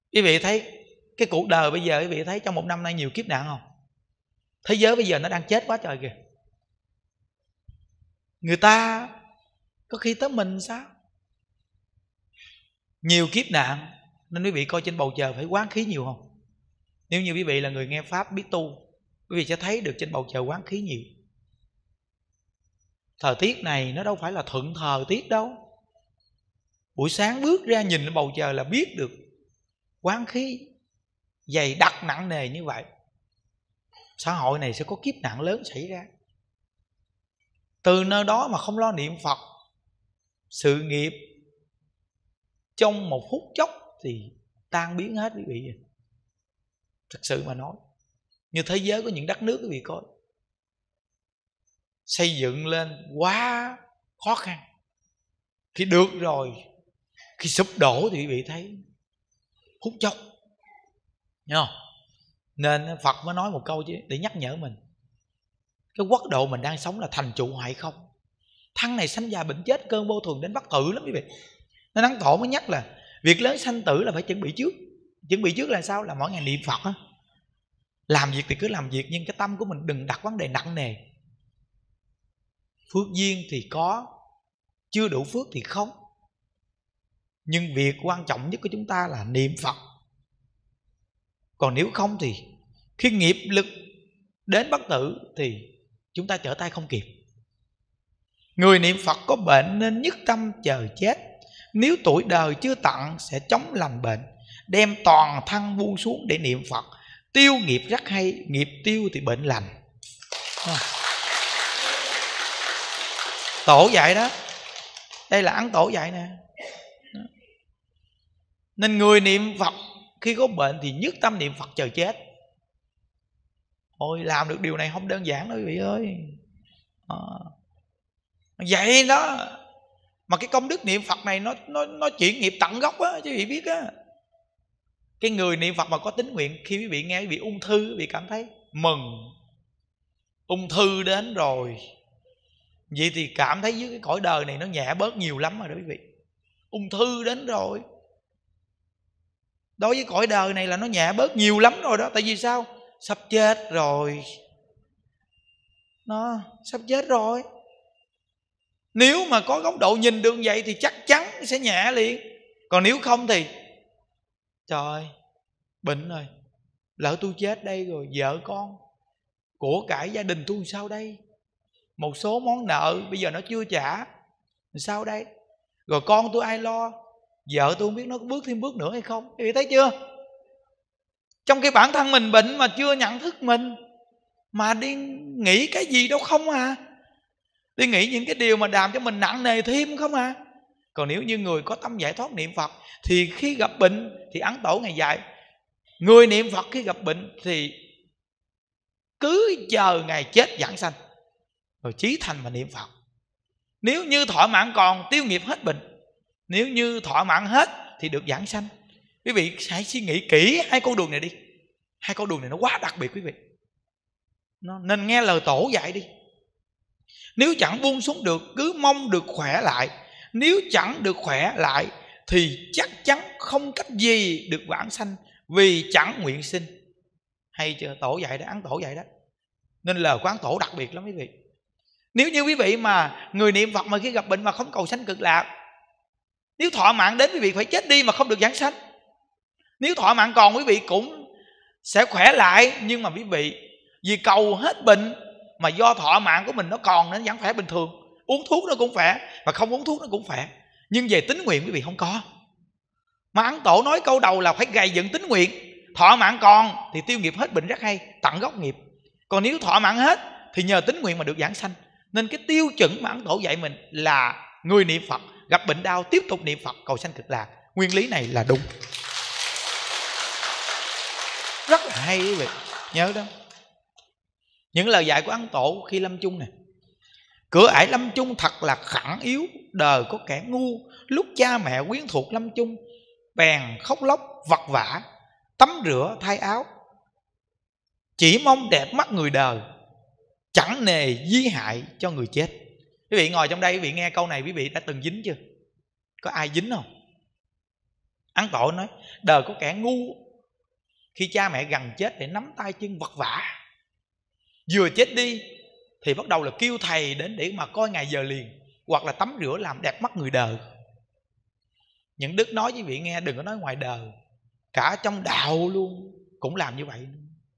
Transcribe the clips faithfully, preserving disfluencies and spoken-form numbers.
Quý vị thấy cái cuộc đời bây giờ, quý vị thấy trong một năm nay nhiều kiếp nạn không? Thế giới bây giờ nó đang chết quá trời kìa. Người ta có khi tới mình sao? Nhiều kiếp nạn. Nên quý vị coi trên bầu trời phải quán khí nhiều không? Nếu như quý vị là người nghe Pháp biết tu, quý vị sẽ thấy được trên bầu trời quán khí nhiều. Thời tiết này nó đâu phải là thuận thời tiết đâu. Buổi sáng bước ra nhìn lên bầu trời là biết được quán khí dày đặc nặng nề như vậy. Xã hội này sẽ có kiếp nạn lớn xảy ra. Từ nơi đó mà không lo niệm Phật, sự nghiệp trong một phút chốc thì tan biến hết quý vị. Thật sự mà nói, như thế giới có những đất nước quý vị coi, xây dựng lên quá khó khăn, khi được rồi, khi sụp đổ thì quý vị thấy phút chốc. Nghe không? Nên Phật mới nói một câu chứ, để nhắc nhở mình, cái quốc độ mình đang sống là thành trụ hoại không. Thân này sanh già bệnh chết, cơn vô thường đến bất tử lắm quý vị. Nên Ấn Tổ mới nhắc là việc lớn sanh tử là phải chuẩn bị trước. Chuẩn bị trước là sao? Là mỗi ngày niệm Phật á. Làm việc thì cứ làm việc, nhưng cái tâm của mình đừng đặt vấn đề nặng nề. Phước duyên thì có, chưa đủ phước thì không. Nhưng việc quan trọng nhất của chúng ta là niệm Phật. Còn nếu không thì khi nghiệp lực đến bất tử thì chúng ta trở tay không kịp. Người niệm Phật có bệnh nên nhất tâm chờ chết. Nếu tuổi đời chưa tận sẽ chống lành bệnh, đem toàn thân buông xuống để niệm Phật. Tiêu nghiệp rất hay, nghiệp tiêu thì bệnh lành. Tổ dạy đó. Đây là Ấn Tổ dạy nè. Nên người niệm Phật khi có bệnh thì nhất tâm niệm Phật chờ chết. Ôi làm được điều này không đơn giản đâu quý vị ơi. À, vậy đó. Mà cái công đức niệm Phật này nó nó nó chuyển nghiệp tận gốc á, chứ quý vị biết á. Cái người niệm Phật mà có tín nguyện, khi quý vị nghe quý vị ung thư, quý vị cảm thấy mừng. Ung thư đến rồi, vậy thì cảm thấy dưới cái cõi đời này nó nhẹ bớt nhiều lắm rồi đó quý vị. Ung thư đến rồi, đối với cõi đời này là nó nhẹ bớt nhiều lắm rồi đó. Tại vì sao? Sắp chết rồi. Nó sắp chết rồi. Nếu mà có góc độ nhìn được vậy thì chắc chắn sẽ nhẹ liền. Còn nếu không thì trời, bệnh rồi, lỡ tôi chết đây rồi, vợ con, của cải gia đình tôi sao đây? Một số món nợ bây giờ nó chưa trả, sao đây? Rồi con tôi ai lo? Vợ tôi không biết nó có bước thêm bước nữa hay không. Quý vị thấy chưa? Trong cái bản thân mình bệnh mà chưa nhận thức mình, mà đi nghĩ cái gì đâu không à. Đi nghĩ những cái điều mà làm cho mình nặng nề thêm không à. Còn nếu như người có tâm giải thoát niệm Phật thì khi gặp bệnh, thì Ấn Tổ Ngài dạy, người niệm Phật khi gặp bệnh thì cứ chờ ngày chết giảng sanh, rồi chí thành mà niệm Phật. Nếu như thọ mạng còn, tiêu nghiệp hết bệnh. Nếu như thọ mạng hết thì được giảng sanh. Quý vị hãy suy nghĩ kỹ hai con đường này đi. Hai con đường này nó quá đặc biệt quý vị. Nó, nên nghe lời Tổ dạy đi. Nếu chẳng buông xuống được, cứ mong được khỏe lại. Nếu chẳng được khỏe lại thì chắc chắn không cách gì được vãng sanh, vì chẳng nguyện sinh. Hay chưa? Tổ dạy đó, Ấn Tổ dạy đó. Nên lời của Ấn Tổ đặc biệt lắm quý vị. Nếu như quý vị mà người niệm Phật mà khi gặp bệnh mà không cầu sanh cực lạc, nếu thọ mạng đến quý vị phải chết đi mà không được giảng sanh. Nếu thọ mạng còn quý vị cũng sẽ khỏe lại, nhưng mà quý vị vì cầu hết bệnh mà do thọ mạng của mình nó còn nên vẫn khỏe bình thường. Uống thuốc nó cũng khỏe, và không uống thuốc nó cũng khỏe. Nhưng về tín nguyện quý vị không có. Mà Ấn Tổ nói câu đầu là phải gầy dựng tín nguyện. Thọ mạng còn thì tiêu nghiệp hết bệnh rất hay, tận gốc nghiệp. Còn nếu thọ mạng hết thì nhờ tín nguyện mà được giảng sanh. Nên cái tiêu chuẩn mà Ấn Tổ dạy mình là người niệm Phật gặp bệnh đau tiếp tục niệm Phật cầu sanh cực lạc. Nguyên lý này là đúng, rất là hay quý vị. Nhớ đó. Những lời dạy của Ấn Tổ khi lâm chung này: cửa ải lâm chung thật là khẳng yếu, đời có kẻ ngu, lúc cha mẹ quyến thuộc lâm chung, bèn khóc lóc vật vã, tắm rửa thay áo, chỉ mong đẹp mắt người đời, chẳng nề di hại cho người chết. Quý vị ngồi trong đây, quý vị nghe câu này, quý vị đã từng dính chưa? Có ai dính không? Ăn Tội nói đời có kẻ ngu khi cha mẹ gần chết để nắm tay chân vật vã, vừa chết đi thì bắt đầu là kêu thầy đến để mà coi ngày giờ liền, hoặc là tắm rửa làm đẹp mắt người đời. Những Đức nói với vị nghe, đừng có nói ngoài đời, cả trong đạo luôn cũng làm như vậy.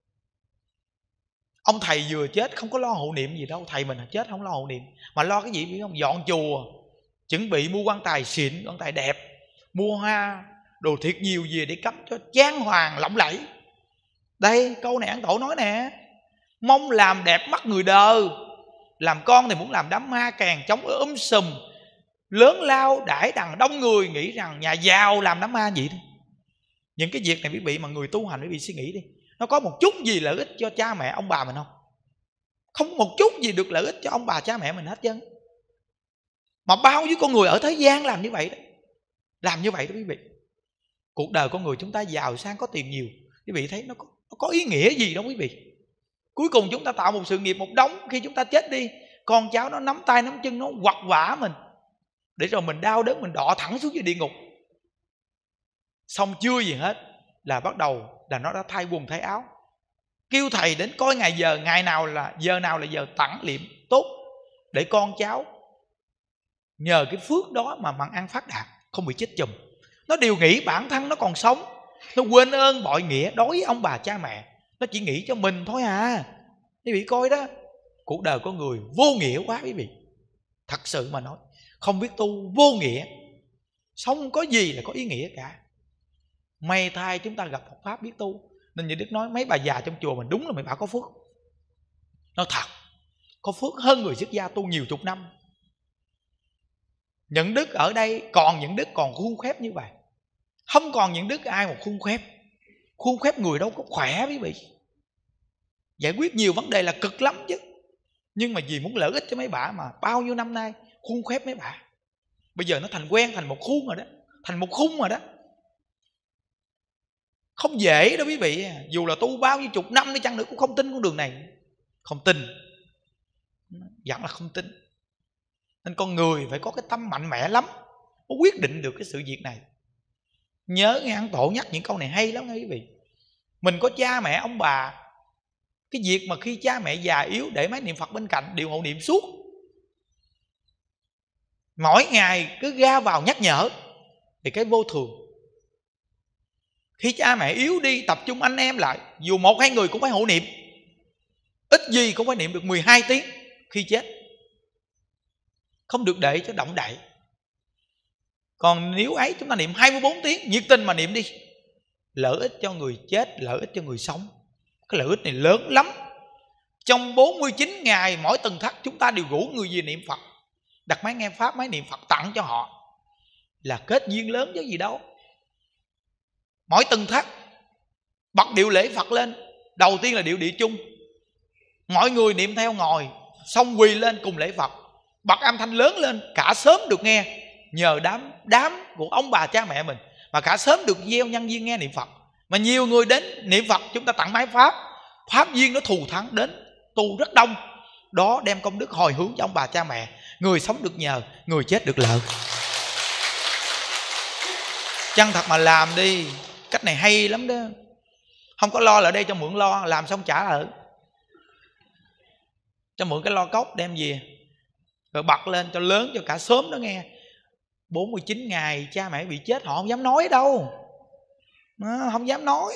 Ông thầy vừa chết không có lo hộ niệm gì đâu. Thầy mình chết không lo hộ niệm, mà lo cái gì biết không? Dọn chùa, chuẩn bị mua quan tài xịn, quan tài đẹp, mua hoa đồ thiệt nhiều về để cắm cho trang hoàng lộng lẫy. Đây câu này Ăn Tổ nói nè, mong làm đẹp mắt người đời. Làm con thì muốn làm đám ma càng trống ở um sùm, lớn lao đãi đằng đông người, nghĩ rằng nhà giàu làm đám ma vậy thôi. Những cái việc này quý vị mà người tu hành quý vị suy nghĩ đi, nó có một chút gì lợi ích cho cha mẹ ông bà mình không? Không một chút gì được lợi ích cho ông bà cha mẹ mình hết trơn. Mà bao nhiêu con người ở thế gian làm như vậy đó, làm như vậy đó quý vị. Cuộc đời con người chúng ta giàu sang có tiền nhiều, quý vị thấy nó có, nó có ý nghĩa gì đâu quý vị. Cuối cùng chúng ta tạo một sự nghiệp một đống, khi chúng ta chết đi, con cháu nó nắm tay nắm chân nó quặt vả mình, để rồi mình đau đớn, mình đọa thẳng xuống dưới địa ngục. Xong chưa gì hết là bắt đầu là nó đã thay quần thay áo, kêu thầy đến coi ngày giờ, ngày nào là giờ nào là giờ tặng liệm tốt, để con cháu nhờ cái phước đó mà mặn ăn phát đạt, không bị chết chùm. Nó đều nghĩ bản thân nó còn sống, nó quên ơn bội nghĩa đối với ông bà cha mẹ, nó chỉ nghĩ cho mình thôi à. Quý vị coi đó, cuộc đời con người vô nghĩa quá quý vị. Thật sự mà nói, không biết tu vô nghĩa, sống có gì là có ý nghĩa cả. May thay chúng ta gặp Phật Pháp biết tu. Nên như Đức nói mấy bà già trong chùa mình đúng là mấy bà có phước. Nói thật, có phước hơn người xuất gia tu nhiều chục năm. Những Đức ở đây còn những Đức còn khuôn khép như vậy. Không còn những Đức ai một khuôn khép. Khuôn khép người đâu có khỏe quý vị. Giải quyết nhiều vấn đề là cực lắm chứ. Nhưng mà vì muốn lợi ích cho mấy bà mà bao nhiêu năm nay khuôn khép mấy bà. Bây giờ nó thành quen, thành một khuôn rồi đó, thành một khung rồi đó. Không dễ đâu quý vị. Dù là tu bao nhiêu chục năm đi chăng nữa cũng không tin con đường này. Không tin, dặn là không tin. Nên con người phải có cái tâm mạnh mẽ lắm mới quyết định được cái sự việc này. Nhớ nghe Ăn Tổ nhắc những câu này hay lắm nha quý vị. Mình có cha mẹ ông bà, cái việc mà khi cha mẹ già yếu để máy niệm Phật bên cạnh đều hộ niệm suốt, mỗi ngày cứ ra vào nhắc nhở, thì cái vô thường. Khi cha mẹ yếu đi, tập trung anh em lại, dù một hai người cũng phải hộ niệm, ít gì cũng phải niệm được mười hai tiếng khi chết, không được để cho động đậy. Còn nếu ấy chúng ta niệm hai mươi bốn tiếng, nhiệt tình mà niệm đi, lợi ích cho người chết, lợi ích cho người sống. Cái lợi ích này lớn lắm. Trong bốn mươi chín ngày mỗi tuần thất chúng ta đều rủ người về niệm Phật, đặt máy nghe Pháp, máy niệm Phật tặng cho họ, là kết duyên lớn chứ gì đâu. Mỗi tuần thất bật điệu lễ Phật lên, đầu tiên là điệu địa chung, mọi người niệm theo ngồi, xong quỳ lên cùng lễ Phật, bật âm thanh lớn lên, cả xóm được nghe. Nhờ đám đám của ông bà cha mẹ mình mà cả xóm được gieo nhân viên nghe niệm Phật. Mà nhiều người đến niệm Phật, chúng ta tặng máy Pháp, Pháp duyên nó thù thắng đến tu rất đông. Đó đem công đức hồi hướng cho ông bà cha mẹ. Người sống được nhờ, người chết được lợi. Chân thật mà làm đi. Cách này hay lắm đó. Không có lo là đây cho mượn lo, làm xong trả lại, cho mượn cái lo cốc đem về, rồi bật lên cho lớn cho cả xóm đó nghe. Bốn mươi chín ngày cha mẹ bị chết họ không dám nói đâu, không dám nói.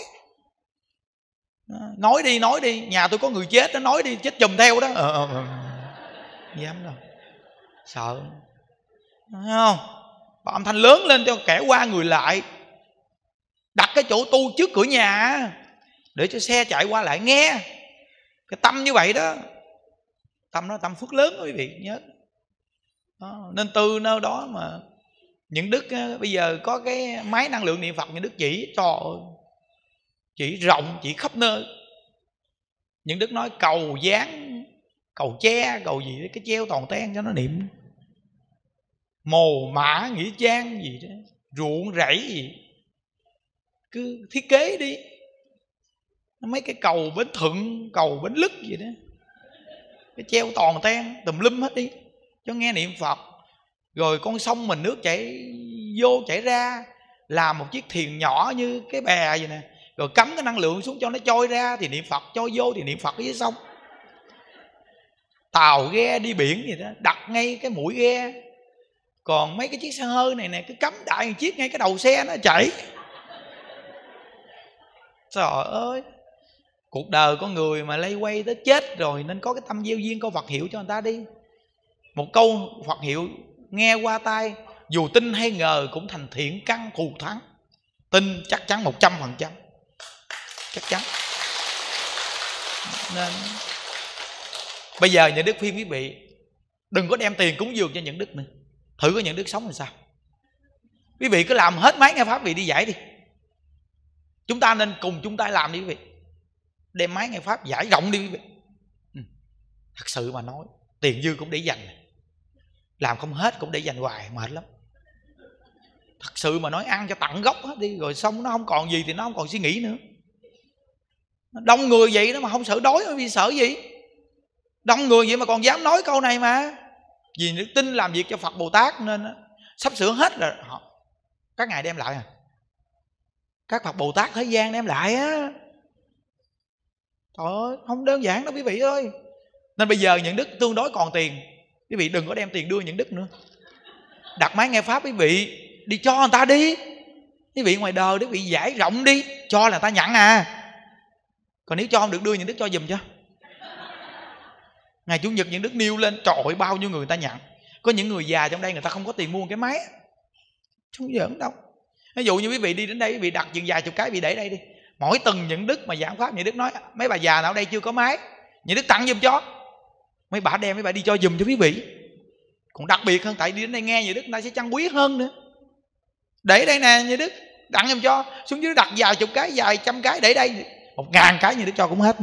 Nói đi nói đi, nhà tôi có người chết nó nói đi, chết chùm theo đó. Ờ, ờ, ờ. Dám đâu, sợ. Thấy không? Bà âm thanh lớn lên cho kẻ qua người lại, đặt cái chỗ tu trước cửa nhà để cho xe chạy qua lại nghe. Cái tâm như vậy đó, tâm nó tâm phước lớn đó quý vị nhớ đó. Nên từ nơi đó mà những Đức bây giờ có cái máy năng lượng niệm Phật, những Đức chỉ trời ơi, chỉ rộng, chỉ khắp nơi. Những Đức nói cầu dán, cầu che, cầu gì đó, cái treo toàn ten cho nó niệm. Mồ mã nghĩa trang gì đó, ruộng rẫy gì, cứ thiết kế đi. Mấy cái cầu Bến Thuận, cầu Bến Lức gì đó, cái treo toàn ten tùm lum hết đi cho nghe niệm Phật. Rồi con sông mình nước chảy vô chảy ra, làm một chiếc thuyền nhỏ như cái bè vậy nè, rồi cắm cái năng lượng xuống cho nó trôi ra, thì niệm Phật, trôi vô thì niệm Phật ở dưới sông. Tàu ghe đi biển gì đó đặt ngay cái mũi ghe. Còn mấy cái chiếc xe hơi này nè cứ cắm đại một chiếc ngay cái đầu xe nó chảy. Trời ơi, cuộc đời con người mà lây quay tới chết rồi, nên có cái tâm gieo duyên câu Phật hiệu cho người ta đi. Một câu Phật hiệu nghe qua tai, dù tin hay ngờ cũng thành thiện căn thù thắng. Tin chắc chắn một trăm phần trăm, chắc chắn. Nên bây giờ những đức khuyên quý vị đừng có đem tiền cúng dường cho những đức nữa. Thử có những đức sống làm sao. Quý vị cứ làm hết máy nghe pháp, quý vị đi giải đi. Chúng ta nên cùng chung tay làm đi quý vị. Đem máy nghe pháp giải rộng đi quý vị. ừ. Thật sự mà nói, tiền dư cũng để dành, làm không hết cũng để dành hoài, mệt lắm. Thật sự mà nói, ăn cho tận gốc hết đi, rồi xong nó không còn gì thì nó không còn suy nghĩ nữa. Đông người vậy đó mà không sợ đói, vì sợ gì? Đông người vậy mà còn dám nói câu này mà. Vì đức tin làm việc cho Phật Bồ Tát nên sắp sửa hết rồi họ, các ngài đem lại à, các Phật Bồ Tát thế gian đem lại á. Trời ơi, không đơn giản đâu quý vị ơi. Nên bây giờ những đức tương đối còn tiền, quý vị đừng có đem tiền đưa những đức nữa. Đặt máy nghe pháp quý vị đi cho người ta đi. Quý vị ngoài đời quý vị giải rộng đi, cho là người ta nhận à. Còn nếu cho không được đưa những đức cho giùm cho. Ngày Chủ nhật những đức nêu lên, trời ơi bao nhiêu người người ta nhận. Có những người già trong đây người ta không có tiền mua cái máy, không giỡn đâu. Ví dụ như quý vị đi đến đây, quý vị đặt chừng vài chục cái, quý vị để đây đi. Mỗi tuần những đức mà giảng pháp, những đức nói mấy bà già nào ở đây chưa có máy, những đức tặng giùm cho. Mấy bà đem mấy bà đi cho giùm cho quý vị. Còn đặc biệt hơn, tại đi đến đây nghe những đức, người ta sẽ trân quý hơn nữa. Để đây nè những đức, tặng giùm cho. Xuống dưới đặt vài chục cái, vài trăm cái, để đây một ngàn cái những đức cho cũng hết.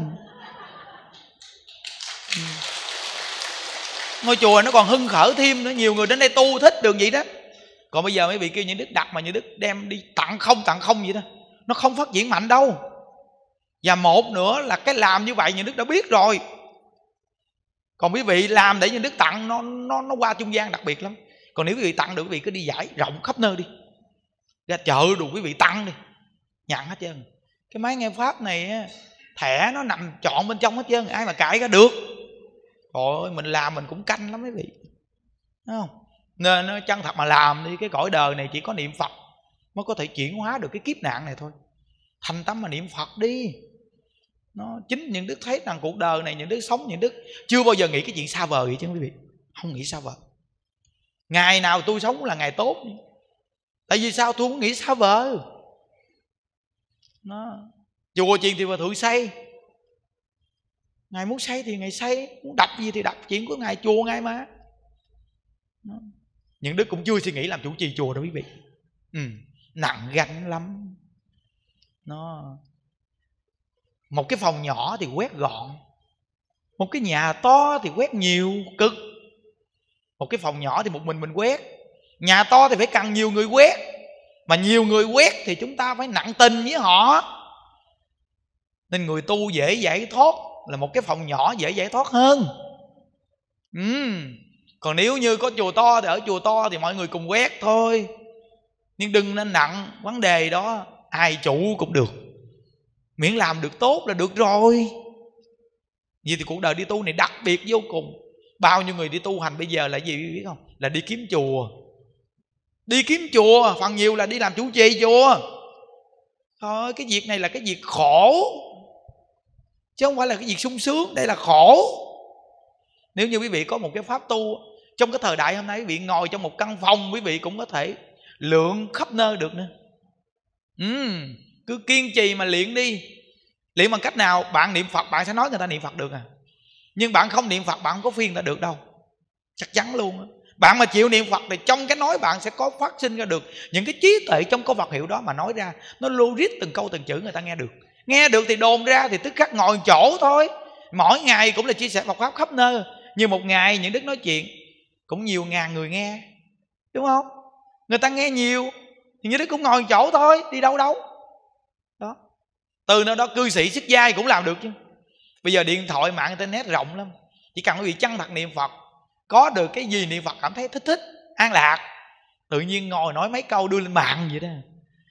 Ngôi chùa nó còn hưng khởi thêm nữa, nhiều người đến đây tu thích đường vậy đó. Còn bây giờ mấy vị kêu những đức đặt mà những đức đem đi tặng không tặng không vậy đó, nó không phát triển mạnh đâu. Và một nữa là cái làm như vậy những đức đã biết rồi. Còn quý vị làm để những đức tặng, nó nó nó qua trung gian đặc biệt lắm. Còn nếu quý vị tặng được, quý vị cứ đi giải rộng khắp nơi đi, ra chợ đủ quý vị tặng đi, nhận hết trơn. Cái máy nghe pháp này thẻ nó nằm trọn bên trong hết trơn, ai mà cãi ra được. Trời ơi, mình làm mình cũng canh lắm quý vị, thấy không? Nên nó chân thật mà làm đi. Cái cõi đời này chỉ có niệm Phật mới có thể chuyển hóa được cái kiếp nạn này thôi. Thành tâm mà niệm Phật đi. Nó chính những đức thấy rằng cuộc đời này những đức sống, những đức chưa bao giờ nghĩ cái chuyện xa vời vậy chứ quý vị. Không nghĩ xa vời. Ngày nào tôi sống là ngày tốt. Tại vì sao tôi không nghĩ xa vời. Nó chùa chiền thì Hòa Thượng xây, ngài muốn xây thì ngài xây, muốn đập gì thì đập, chuyện của ngài, chùa ngài mà. Đó. Những đức cũng chưa suy nghĩ làm chủ trì chùa đâu quý vị. ừ, Nặng gánh lắm. Nó một cái phòng nhỏ thì quét gọn, một cái nhà to thì quét nhiều cực. Một cái phòng nhỏ thì một mình mình quét, nhà to thì phải cần nhiều người quét. Mà nhiều người quét thì chúng ta phải nặng tình với họ. Nên người tu dễ giải thoát là một cái phòng nhỏ dễ giải thoát hơn. ừ. Còn nếu như có chùa to thì ở chùa to thì mọi người cùng quét thôi. Nhưng đừng nên nặng vấn đề đó. Ai chủ cũng được, miễn làm được tốt là được rồi. Vì thì cuộc đời đi tu này đặc biệt vô cùng. Bao nhiêu người đi tu hành bây giờ là gì biết không? Là đi kiếm chùa. Đi kiếm chùa, phần nhiều là đi làm chủ trì chùa. Thôi cái việc này là cái việc khổ, chứ không phải là cái việc sung sướng. Đây là khổ. Nếu như quý vị có một cái pháp tu, trong cái thời đại hôm nay quý vị ngồi trong một căn phòng, quý vị cũng có thể lượn khắp nơi được nữa. ừ, Cứ kiên trì mà luyện đi. Luyện bằng cách nào? Bạn niệm Phật bạn sẽ nói người ta niệm Phật được à. Nhưng bạn không niệm Phật bạn không có phiên người ta được đâu. Chắc chắn luôn á. Bạn mà chịu niệm Phật thì trong cái nói bạn sẽ có phát sinh ra được những cái trí tuệ trong câu Phật hiệu đó, mà nói ra nó logic từng câu từng chữ người ta nghe được. Nghe được thì đồn ra thì tức khắc ngồi chỗ thôi. Mỗi ngày cũng là chia sẻ Phật pháp khắp nơi. Như một ngày những đức nói chuyện cũng nhiều ngàn người nghe, đúng không? Người ta nghe nhiều thì những đức cũng ngồi chỗ thôi, đi đâu đâu. Đó. Từ nơi đó cư sĩ xuất gia cũng làm được chứ. Bây giờ điện thoại mạng internet rộng lắm. Chỉ cần quý vị chân thật niệm Phật, có được cái gì niệm Phật cảm thấy thích thích, an lạc, tự nhiên ngồi nói mấy câu đưa lên mạng vậy đó.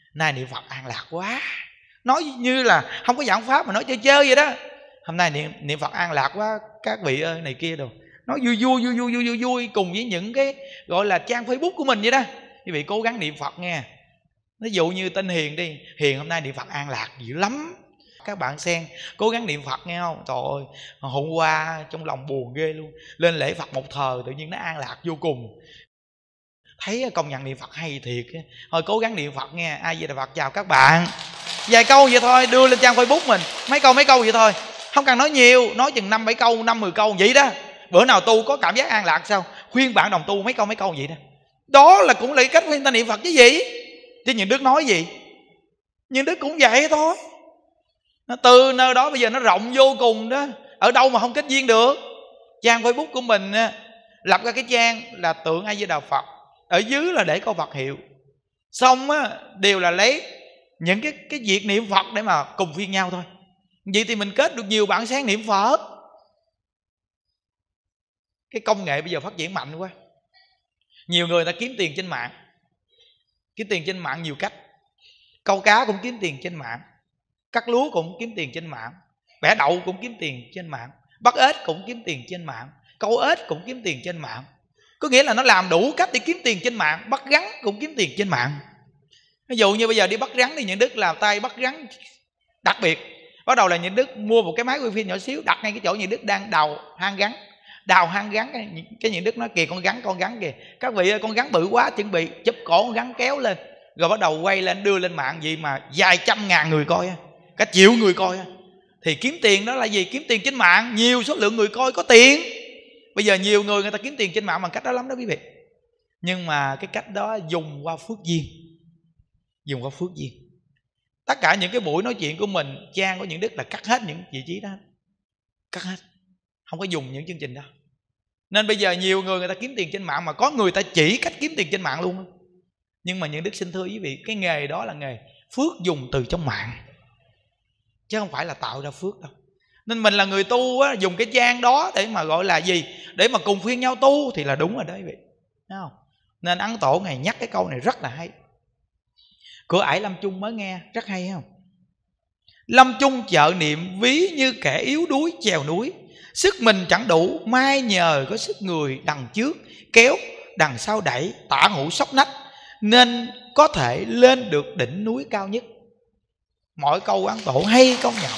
nay niệm Phật an lạc quá, nói như là không có giảng pháp mà nói chơi chơi vậy đó. Hôm nay niệm, niệm Phật an lạc quá các vị ơi này kia đồ, nói vui vui vui vui vui vui vui cùng với những cái gọi là trang Facebook của mình vậy đó. Quý vị cố gắng niệm Phật nghe. Ví dụ như tên Hiền đi, Hiền hôm nay niệm Phật an lạc dữ lắm. Các bạn xem cố gắng niệm Phật nghe không. Trời ơi, hôm qua trong lòng buồn ghê luôn, lên lễ Phật một thời tự nhiên nó an lạc vô cùng. Thấy công nhận niệm Phật hay thiệt. Thôi cố gắng niệm Phật nghe. Ai Di Đà Phật chào các bạn. Vài câu vậy thôi, đưa lên trang Facebook mình, mấy câu mấy câu vậy thôi, không cần nói nhiều, nói chừng năm bảy câu, năm mười câu vậy đó. Bữa nào tu có cảm giác an lạc sao, khuyên bạn đồng tu mấy câu mấy câu vậy đó. Đó là cũng là cái cách khuyên ta niệm Phật chứ gì. Chứ những Đức nói gì, những Đức cũng vậy thôi. Từ nơi đó bây giờ nó rộng vô cùng đó. Ở đâu mà không kết duyên được. Trang Facebook của mình lập ra cái trang là tượng A Di Đà Phật, ở dưới là để có Phật hiệu. Xong á, đều là lấy những cái, cái việc niệm Phật để mà cùng phiên nhau thôi. Vậy thì mình kết được nhiều bạn sáng niệm Phật. Cái công nghệ bây giờ phát triển mạnh quá. Nhiều người ta kiếm tiền trên mạng. Kiếm tiền trên mạng nhiều cách. Câu cá cũng kiếm tiền trên mạng, cắt lúa cũng kiếm tiền trên mạng, bẻ đậu cũng kiếm tiền trên mạng, bắt ếch cũng kiếm tiền trên mạng, câu ếch cũng kiếm tiền trên mạng. Có nghĩa là nó làm đủ cách để kiếm tiền trên mạng. Bắt rắn cũng kiếm tiền trên mạng. Ví dụ như bây giờ đi bắt rắn thì những Đức làm tay bắt rắn đặc biệt. Bắt đầu là những Đức mua một cái máy quay phim nhỏ xíu, đặt ngay cái chỗ những Đức đang đào hang rắn. Đào hang rắn, cái những Đức nói kìa con rắn, con rắn kìa. Các vị ơi, con rắn bự quá, chuẩn bị chụp cổ con rắn kéo lên, rồi bắt đầu quay lên đưa lên mạng gì mà vài trăm ngàn người coi, cả triệu người coi. Thì kiếm tiền đó là gì? Kiếm tiền trên mạng, nhiều số lượng người coi có tiền. Bây giờ nhiều người người ta kiếm tiền trên mạng bằng cách đó lắm đó quý vị. Nhưng mà cái cách đó dùng qua phước duyên. Dùng qua phước duyên. Tất cả những cái buổi nói chuyện của mình, trang của những Đức là cắt hết những vị trí đó. Cắt hết. Không có dùng những chương trình đó. Nên bây giờ nhiều người người ta kiếm tiền trên mạng, mà có người ta chỉ cách kiếm tiền trên mạng luôn. Nhưng mà những Đức xin thưa quý vị, cái nghề đó là nghề phước dùng từ trong mạng, chứ không phải là tạo ra phước đâu. Nên mình là người tu á, dùng cái trang đó để mà gọi là gì? Để mà cùng phiên nhau tu thì là đúng rồi đó quý vị. Thấy không? Nên Ấn Tổ Ngài nhắc cái câu này rất là hay. Cửa ải Lâm Chung mới nghe rất hay không? Lâm Chung chợ niệm ví như kẻ yếu đuối chèo núi, sức mình chẳng đủ, mai nhờ có sức người đằng trước kéo, đằng sau đẩy, tả hữu sóc nách, nên có thể lên được đỉnh núi cao nhất. Mỗi câu Ấn Tổ hay công nhận.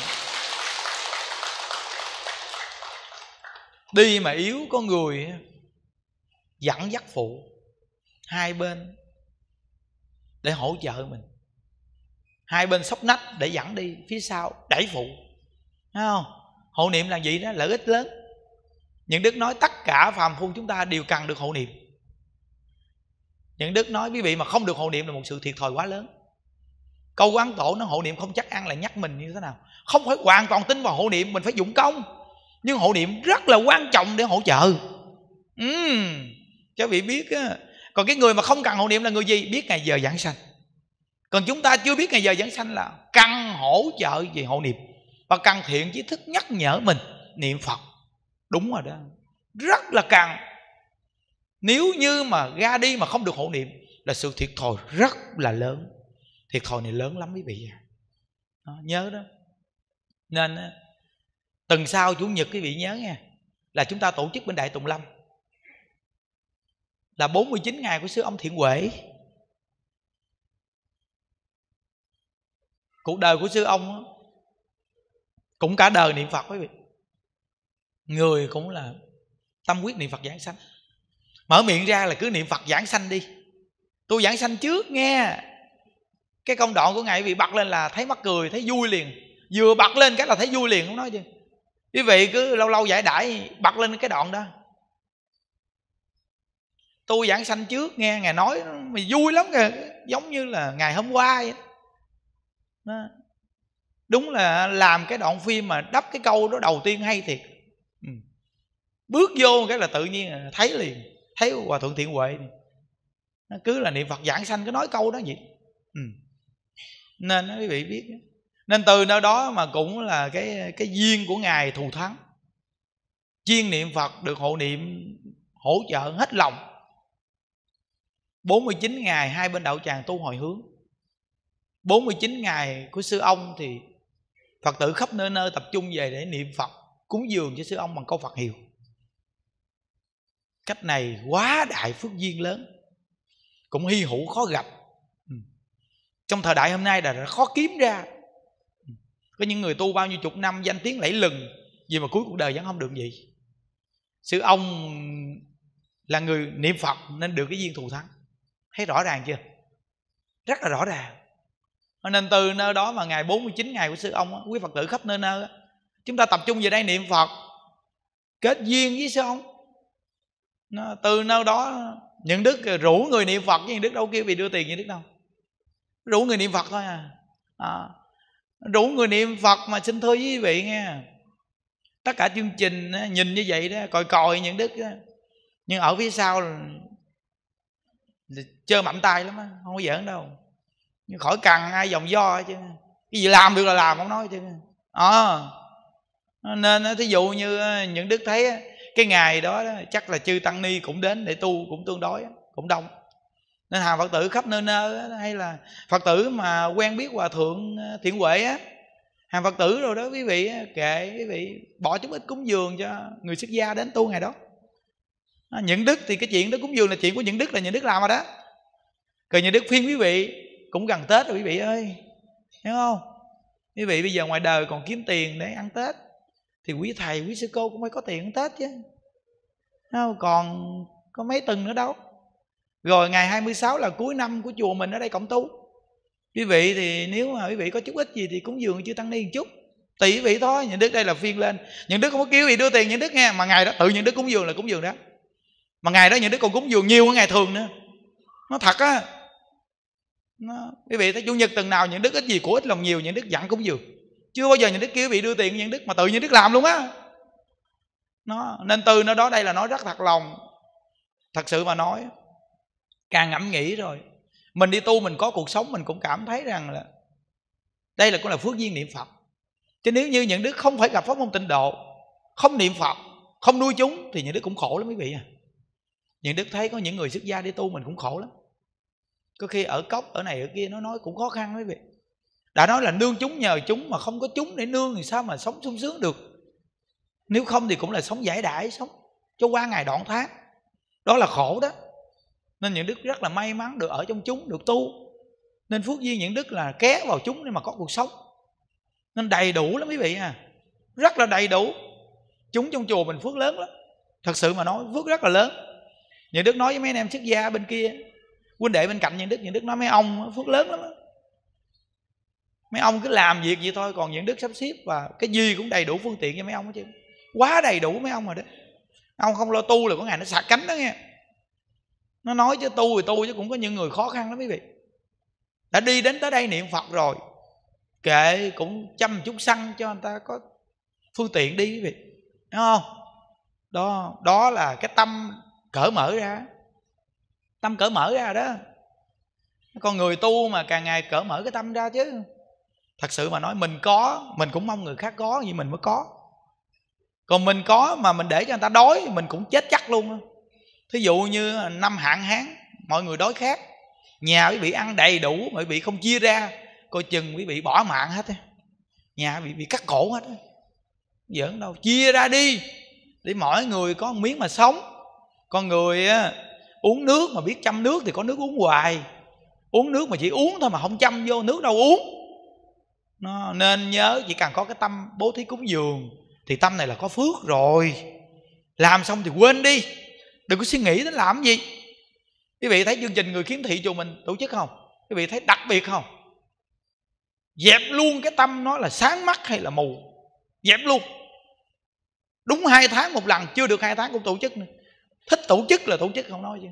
Đi mà yếu có người dẫn dắt phụ hai bên để hỗ trợ mình, hai bên sóc nách để dẫn đi, phía sau đẩy phụ. Thấy không? Hộ niệm là gì đó, lợi ích lớn. Những Đức nói tất cả phàm phu chúng ta đều cần được hộ niệm. Những Đức nói quý vị mà không được hộ niệm là một sự thiệt thòi quá lớn. Câu Ấn Tổ nó hộ niệm không chắc ăn là nhắc mình như thế nào. Không phải hoàn toàn tin vào hộ niệm, mình phải dụng công, nhưng hộ niệm rất là quan trọng để hỗ trợ. uhm, Cho vị biết á. Còn cái người mà không cần hộ niệm là người gì? Biết ngày giờ giảng sanh. Còn chúng ta chưa biết ngày giờ giảng sanh là cần hỗ trợ về hộ niệm, và cần thiện chí thức nhắc nhở mình niệm Phật. Đúng rồi đó, rất là cần. Nếu như mà ra đi mà không được hộ niệm là sự thiệt thòi rất là lớn. Thiệt thòi này lớn lắm quý vị đó, nhớ đó. Nên tuần sau Chủ nhật quý vị nhớ nha, là chúng ta tổ chức bên Đại Tùng Lâm là bốn mươi chín ngày của sư ông Thiện Huệ. Cuộc đời của sư ông cũng cả đời niệm Phật quý vị. Người cũng là tâm quyết niệm Phật giảng sanh. Mở miệng ra là cứ niệm Phật giảng sanh đi. Tôi giảng sanh trước nghe. Cái công đoạn của Ngài bị bật lên là thấy mắc cười, thấy vui liền. Vừa bật lên cái là thấy vui liền, không nói chứ. Quý vị cứ lâu lâu giải đãi bật lên cái đoạn đó. Tôi giảng sanh trước nghe, Ngài nói mà vui lắm kìa, giống như là ngày hôm qua vậy đó. Đúng là làm cái đoạn phim mà đắp cái câu đó đầu tiên hay thiệt. ừ. Bước vô cái là tự nhiên là thấy liền, thấy Hòa Thượng Thiện Huệ này. Nó cứ là niệm Phật giảng sanh cứ nói câu đó vậy. ừ. Nên quý vị biết. Nên từ nơi đó mà cũng là cái, cái duyên của Ngài thù thắng. Chuyên niệm Phật được hộ niệm hỗ trợ hết lòng. bốn mươi chín ngày hai bên đạo tràng tu hồi hướng. bốn mươi chín ngày của sư ông thì Phật tử khắp nơi nơi tập trung về để niệm Phật, cúng dường cho sư ông bằng câu Phật hiệu. Cách này quá đại phước duyên lớn, cũng hy hữu khó gặp. Trong thời đại hôm nay là khó kiếm ra. Có những người tu bao nhiêu chục năm danh tiếng lẫy lừng, vì mà cuối cuộc đời vẫn không được gì. Sư ông là người niệm Phật nên được cái duyên thù thắng. Thấy rõ ràng chưa? Rất là rõ ràng. Nên từ nơi đó mà ngày bốn mươi chín ngày của sư ông, quý Phật tử khắp nơi nơi, chúng ta tập trung về đây niệm Phật, kết duyên với sư ông. Từ nơi đó Những Đức rủ người niệm Phật, chứ Những Đức đâu kêu bị đưa tiền Những Đức đâu. Rủ người niệm Phật thôi à. à Rủ người niệm Phật mà xin thưa với quý vị nghe, tất cả chương trình nhìn như vậy đó, còi còi Những Đức đó. Nhưng ở phía sau là chơi mạnh tay lắm á, không có giỡn đâu. Nhưng khỏi cần ai dòng do chứ, cái gì làm được là làm, không nói chứ. à, Nên thí dụ như Những Đức thấy cái ngày đó, đó chắc là chư Tăng Ni cũng đến để tu, cũng tương đối, cũng đông. Nên hàng Phật tử khắp nơi nơi, hay là Phật tử mà quen biết Hòa Thượng Thiện Huệ á, hàng Phật tử rồi đó quý vị, kệ quý vị bỏ chút ít cúng dường cho người xuất gia đến tu ngày đó. Những Đức thì cái chuyện đó cúng dường là chuyện của Những Đức, là Những Đức làm rồi đó. Rồi Những Đức khuyên quý vị, cũng gần Tết rồi quý vị ơi, hiểu không? Quý vị bây giờ ngoài đời còn kiếm tiền để ăn Tết, thì quý thầy, quý sư cô cũng phải có tiền ăn Tết chứ, không? Còn có mấy tuần nữa đâu. Rồi ngày hai mươi sáu là cuối năm của chùa mình ở đây Cộng Tu. Quý vị thì nếu mà quý vị có chút ít gì thì cúng dường chư Tăng Ni một chút, tùy quý vị thôi. Những Đức đây là phiên lên, Những Đức không có kêu gì đưa tiền Những Đức nghe, mà ngày đó tự Những Đức cúng dường là cúng dường đó. Mà ngày đó Những Đức còn cúng dường nhiều hơn ngày thường nữa. Nó thật á. Nó, quý vị thấy chủ nhật tuần nào Những Đức ít gì của ít lòng nhiều, Những Đức dặn cúng dường. Chưa bao giờ Những Đức kêu quý vị đưa tiền Những Đức, mà tự Những Đức làm luôn á. Nó nên từ nó đó, đây là nói rất thật lòng. Thật sự mà nói, càng ngẫm nghĩ rồi, mình đi tu mình có cuộc sống, mình cũng cảm thấy rằng là đây là cũng là phước duyên niệm Phật. Chứ nếu như Những Đức không phải gặp pháp môn tịnh độ, không niệm Phật, không nuôi chúng, thì Những Đức cũng khổ lắm quý vị à. Những Đức thấy có những người xuất gia đi tu mình cũng khổ lắm. Có khi ở cốc, ở này ở kia, nó nói cũng khó khăn quý vị. Đã nói là nương chúng nhờ chúng, mà không có chúng để nương thì sao mà sống sung sướng được. Nếu không thì cũng là sống giải đãi, sống cho qua ngày đoạn tháng. Đó là khổ đó. Nên Những Đức rất là may mắn được ở trong chúng, được tu. Nên phước duyên Những Đức là ké vào chúng để mà có cuộc sống. Nên đầy đủ lắm quý vị à. Rất là đầy đủ. Chúng trong chùa mình phước lớn lắm. Thật sự mà nói phước rất là lớn. Những Đức nói với mấy anh em xuất gia bên kia, huynh đệ bên cạnh Những Đức, Những Đức nói mấy ông phước lớn lắm đó. Mấy ông cứ làm việc vậy thôi, còn Những Đức sắp xếp và cái gì cũng đầy đủ phương tiện cho mấy ông hết chứ. Quá đầy đủ mấy ông rồi đó. Ông không lo tu là có ngày nó sạc cánh đó nghe. Nó nói chứ tu thì tu, chứ cũng có những người khó khăn lắm quý vị. Đã đi đến tới đây niệm Phật rồi, kệ cũng chăm chút xăng cho người ta có phương tiện đi quý vị, đúng không? Đó, đó là cái tâm cởi mở ra. Tâm cởi mở ra đó. Con người tu mà càng ngày cởi mở cái tâm ra chứ. Thật sự mà nói, mình có, mình cũng mong người khác có, vậy mình mới có. Còn mình có mà mình để cho người ta đói, mình cũng chết chắc luôn. Thí dụ như năm hạn hán, mọi người đói khát, nhà quý vị ăn đầy đủ mà quý vị không chia ra, coi chừng quý vị bỏ mạng hết. Nhà quý vị bị cắt cổ hết. Giỡn đâu, chia ra đi để mỗi người có một miếng mà sống. Con người á, uống nước mà biết chăm nước thì có nước uống hoài. Uống nước mà chỉ uống thôi mà không chăm vô, nước đâu uống. Nó, nên nhớ chỉ cần có cái tâm bố thí cúng dường thì tâm này là có phước rồi. Làm xong thì quên đi, đừng có suy nghĩ đến làm gì. Quý vị thấy chương trình Người Khiếm Thị chùa mình tổ chức không? Quý vị thấy đặc biệt không? Dẹp luôn cái tâm nó là sáng mắt hay là mù. Dẹp luôn. Đúng hai tháng một lần, chưa được hai tháng cũng tổ chức nữa. Thích tổ chức là tổ chức, không nói chứ.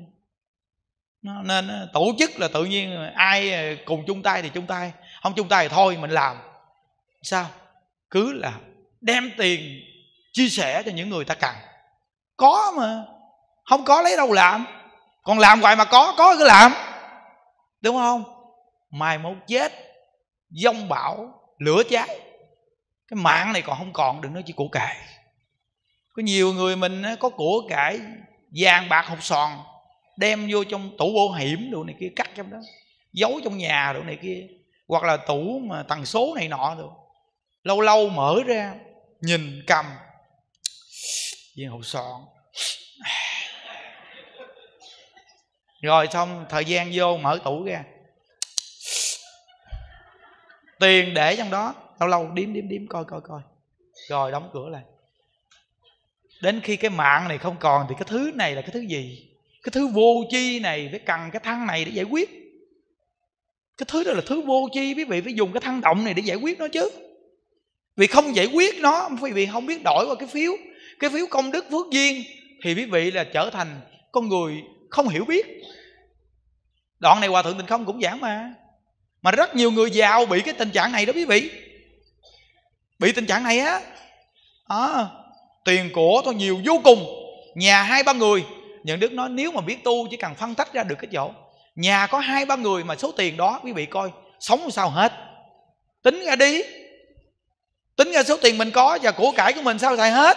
Nên tổ chức là tự nhiên ai cùng chung tay thì chung tay, không chung tay thì thôi mình làm. Sao? Cứ là đem tiền chia sẻ cho những người ta cần. Có mà, không có lấy đâu làm. Còn làm hoài mà có, có cứ làm, đúng không? Mai mốt chết, giông bão, lửa cháy, cái mạng này còn không còn, đừng nói chỉ của cải. Có nhiều người mình có của cải vàng bạc hột xoàn, đem vô trong tủ bảo hiểm đồ này kia, cắt trong đó, giấu trong nhà đồ này kia, hoặc là tủ mà tần số này nọ được, lâu lâu mở ra nhìn cầm viên hột xoàn, rồi xong thời gian vô mở tủ ra, tiền để trong đó, lâu lâu điếm điếm điếm coi coi coi, rồi đóng cửa lại. Đến khi cái mạng này không còn thì cái thứ này là cái thứ gì? Cái thứ vô chi này phải cần cái thân này để giải quyết. Cái thứ đó là thứ vô chi, quý vị phải dùng cái thân động này để giải quyết nó chứ. Vì không giải quyết nó, quý vị không biết đổi qua cái phiếu, cái phiếu công đức phước duyên, thì quý vị là trở thành con người không hiểu biết. Đoạn này Hòa Thượng Tịnh Không cũng giảng mà. Mà rất nhiều người giàu bị cái tình trạng này đó quý vị. Bị tình trạng này á à, tiền của tôi nhiều vô cùng, nhà hai ba người. Nhận Đức nói nếu mà biết tu chỉ cần phân tách ra được cái chỗ, nhà có hai ba người mà số tiền đó quý vị coi sống sao hết. Tính ra đi, tính ra số tiền mình có và của cải của mình sao xài hết.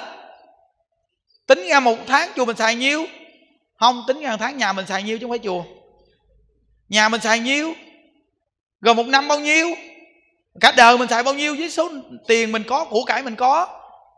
Tính ra một tháng chùa mình xài nhiêu? Không, tính ra một tháng nhà mình xài nhiêu chứ không phải chùa. Nhà mình xài nhiêu, rồi một năm bao nhiêu, cả đời mình xài bao nhiêu với số tiền mình có, của cải mình có.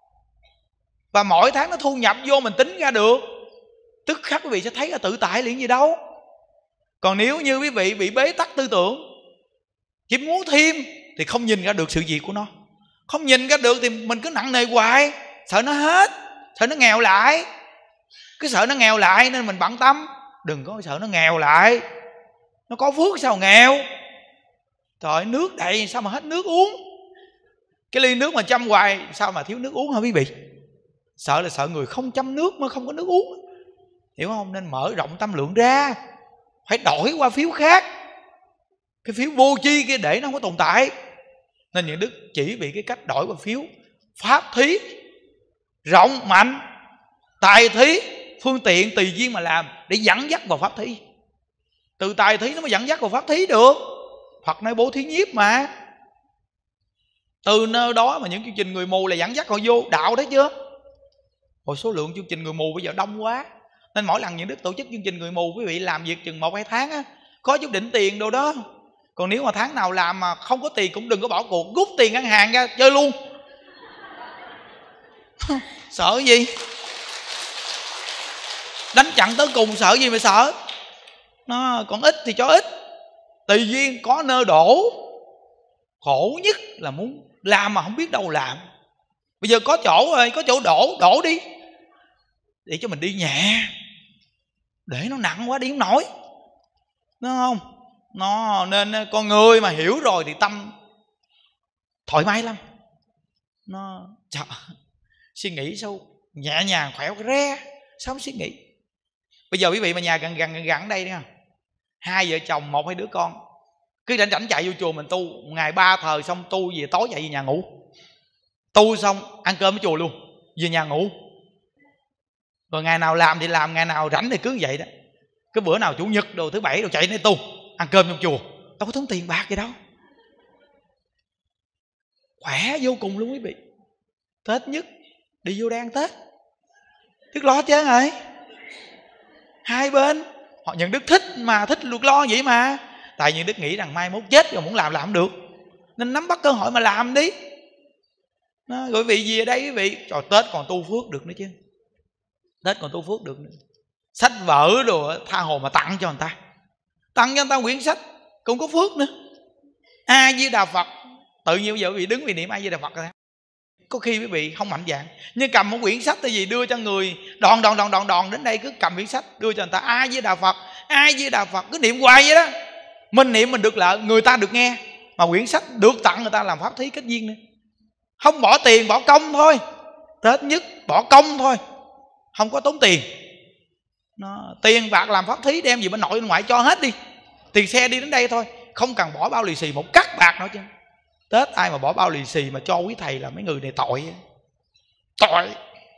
Và mỗi tháng nó thu nhập vô mình tính ra được, tức khắc quý vị sẽ thấy là tự tại liền gì đâu. Còn nếu như quý vị bị bế tắc tư tưởng, chỉ muốn thêm thì không nhìn ra được sự việc của nó. Không nhìn ra được thì mình cứ nặng nề hoài, sợ nó hết, sợ nó nghèo lại. Cứ sợ nó nghèo lại nên mình bận tâm. Đừng có sợ nó nghèo lại, nó có phước sao nghèo. Trời ơi, nước đầy sao mà hết nước uống. Cái ly nước mà chăm hoài sao mà thiếu nước uống hả quý vị? Sợ là sợ người không chăm nước mới không có nước uống, hiểu không? Nên mở rộng tâm lượng ra, phải đổi qua phiếu khác. Cái phiếu vô chi kia để nó không có tồn tại. Nên những Đức chỉ vì cái cách đổi qua phiếu pháp thí rộng mạnh, tài thí, phương tiện tùy duyên mà làm, để dẫn dắt vào pháp thí. Từ tài thí nó mới dẫn dắt vào pháp thí được. Phật nói bố thí nhiếp mà. Từ nơi đó mà những chương trình người mù là dẫn dắt họ vô đạo, thấy chưa? Hồi số lượng chương trình người mù bây giờ đông quá, nên mỗi lần những Đức tổ chức chương trình người mù, quý vị làm việc chừng một hai tháng á, có chút định tiền đâu đó. Còn nếu mà tháng nào làm mà không có tiền cũng đừng có bỏ cuộc, rút tiền ngân hàng ra chơi luôn. Sợ gì? Đánh chặn tới cùng sợ gì mà sợ. Nó còn ít thì cho ít, tùy duyên có nơi đổ. Khổ nhất là muốn làm mà không biết đâu làm. Bây giờ có chỗ rồi, có chỗ đổ, đổ đi, để cho mình đi nhẹ. Để nó nặng quá đi không nổi, đúng không? Nó nên con người mà hiểu rồi thì tâm thoải mái lắm. Nó trời, suy nghĩ sao nhẹ nhàng khỏe re, sao không suy nghĩ. Bây giờ quý vị mà nhà gần gần gần gần đây nha, hai vợ chồng một hai đứa con cứ rảnh rảnh chạy vô chùa mình tu, ngày ba thời xong tu về tối chạy về nhà ngủ. Tu xong ăn cơm ở chùa luôn, về nhà ngủ. Rồi ngày nào làm thì làm, ngày nào rảnh thì cứ vậy đó. Cái bữa nào chủ nhật đồ thứ bảy đồ chạy đến tu, ăn cơm trong chùa, đâu có tốn tiền bạc gì đâu. Khỏe vô cùng luôn quý vị. Tết nhất đi vô đang Tết, Đức lo hết trơn rồi. Hai bên họ nhận Đức thích mà, thích luật lo vậy mà. Tại vì Đức nghĩ rằng mai mốt chết rồi muốn làm làm được, nên nắm bắt cơ hội mà làm đi. Đó, rồi quý vị về đây quý vị, trời, Tết còn tu phước được nữa chứ. Tết còn tu phước được nữa. Sách vở đồ tha hồ mà tặng cho người ta, tặng cho người ta quyển sách cũng có phước nữa. A Di Đà Phật, tự nhiên bây giờ quý vị đứng vì niệm A Di Đà Phật rồi. Có khi quý vị không mạnh dạn, nhưng cầm một quyển sách tại vì đưa cho người đòn đòn đòn đòn đòn đến đây, cứ cầm quyển sách đưa cho người ta A Di Đà Phật, A Di Đà Phật, cứ niệm hoài vậy đó. Mình niệm mình được lợi, người ta được nghe, mà quyển sách được tặng người ta làm pháp thí kết duyên nữa. Không bỏ tiền, bỏ công thôi. Tết nhất bỏ công thôi, không có tốn tiền. Nó, tiền bạc làm pháp thí đem gì bên nội bên ngoại cho hết đi. Tiền xe đi đến đây thôi, không cần bỏ bao lì xì một cắt bạc nữa chứ. Tết ai mà bỏ bao lì xì mà cho quý thầy là mấy người này tội. Tội.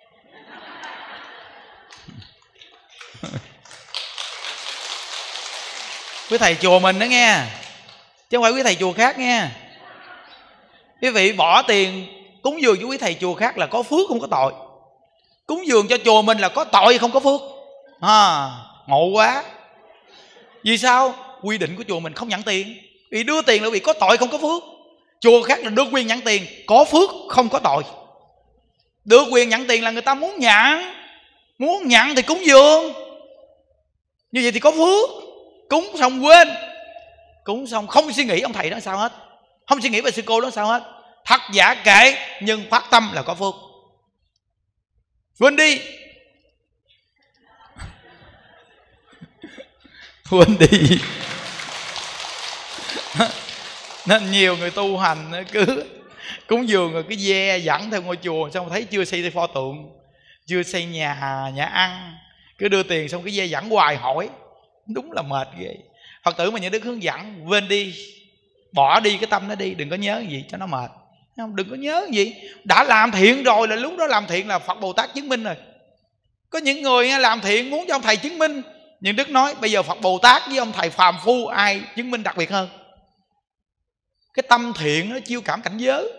Quý thầy chùa mình đó nghe, chứ không phải quý thầy chùa khác nghe. Quý vị bỏ tiền cúng dường cho quý thầy chùa khác là có phước không có tội. Cúng dường cho chùa mình là có tội không có phước. À, ngộ quá. Vì sao? Quy định của chùa mình không nhận tiền, Vì đưa tiền là vì có tội không có phước. Chùa khác là đưa quyền nhận tiền, có phước không có tội. Đưa quyền nhận tiền là người ta muốn nhận, muốn nhận thì cúng dường, như vậy thì có phước. Cúng xong quên, cúng xong không suy nghĩ ông thầy đó sao hết, không suy nghĩ về sư cô đó sao hết, thật giả kệ nhưng phát tâm là có phước. Quên đi, quên đi. Nên nhiều người tu hành cứ cúng dường rồi cái ve dẫn theo ngôi chùa, xong thấy chưa xây pho tượng, chưa xây nhà nhà ăn, cứ đưa tiền xong cái ve dẫn hoài hỏi, đúng là mệt ghê. Phật tử mà những đức hướng dẫn, quên đi, bỏ đi cái tâm nó đi, đừng có nhớ gì cho nó mệt. Không, đừng có nhớ gì, đã làm thiện rồi là lúc đó làm thiện là Phật Bồ Tát chứng minh rồi. Có những người làm thiện muốn cho ông thầy chứng minh, nhưng đức nói bây giờ Phật Bồ Tát với ông thầy phàm phu ai chứng minh đặc biệt hơn? Cái tâm thiện nó chiêu cảm cảnh giới.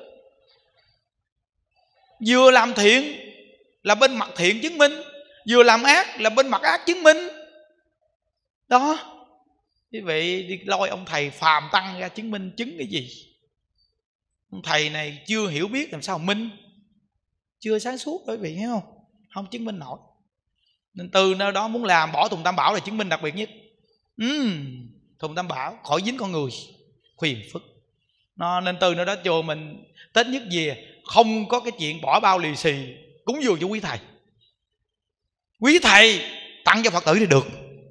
Vừa làm thiện là bên mặt thiện chứng minh, vừa làm ác là bên mặt ác chứng minh. Đó, quý vị đi lôi ông thầy phàm tăng ra chứng minh, chứng cái gì? Ông thầy này chưa hiểu biết làm sao minh, chưa sáng suốt, quý vị hiểu không? Không chứng minh nổi. Nên từ nơi đó muốn làm bỏ Thùng Tam Bảo là chứng minh đặc biệt nhất. uhm, Thùng Tam Bảo khỏi dính con người, khuyền phức. Nó, nên từ nơi đó chùa mình Tết nhất về không có cái chuyện bỏ bao lì xì cúng dường cho quý thầy. Quý thầy tặng cho Phật tử thì được.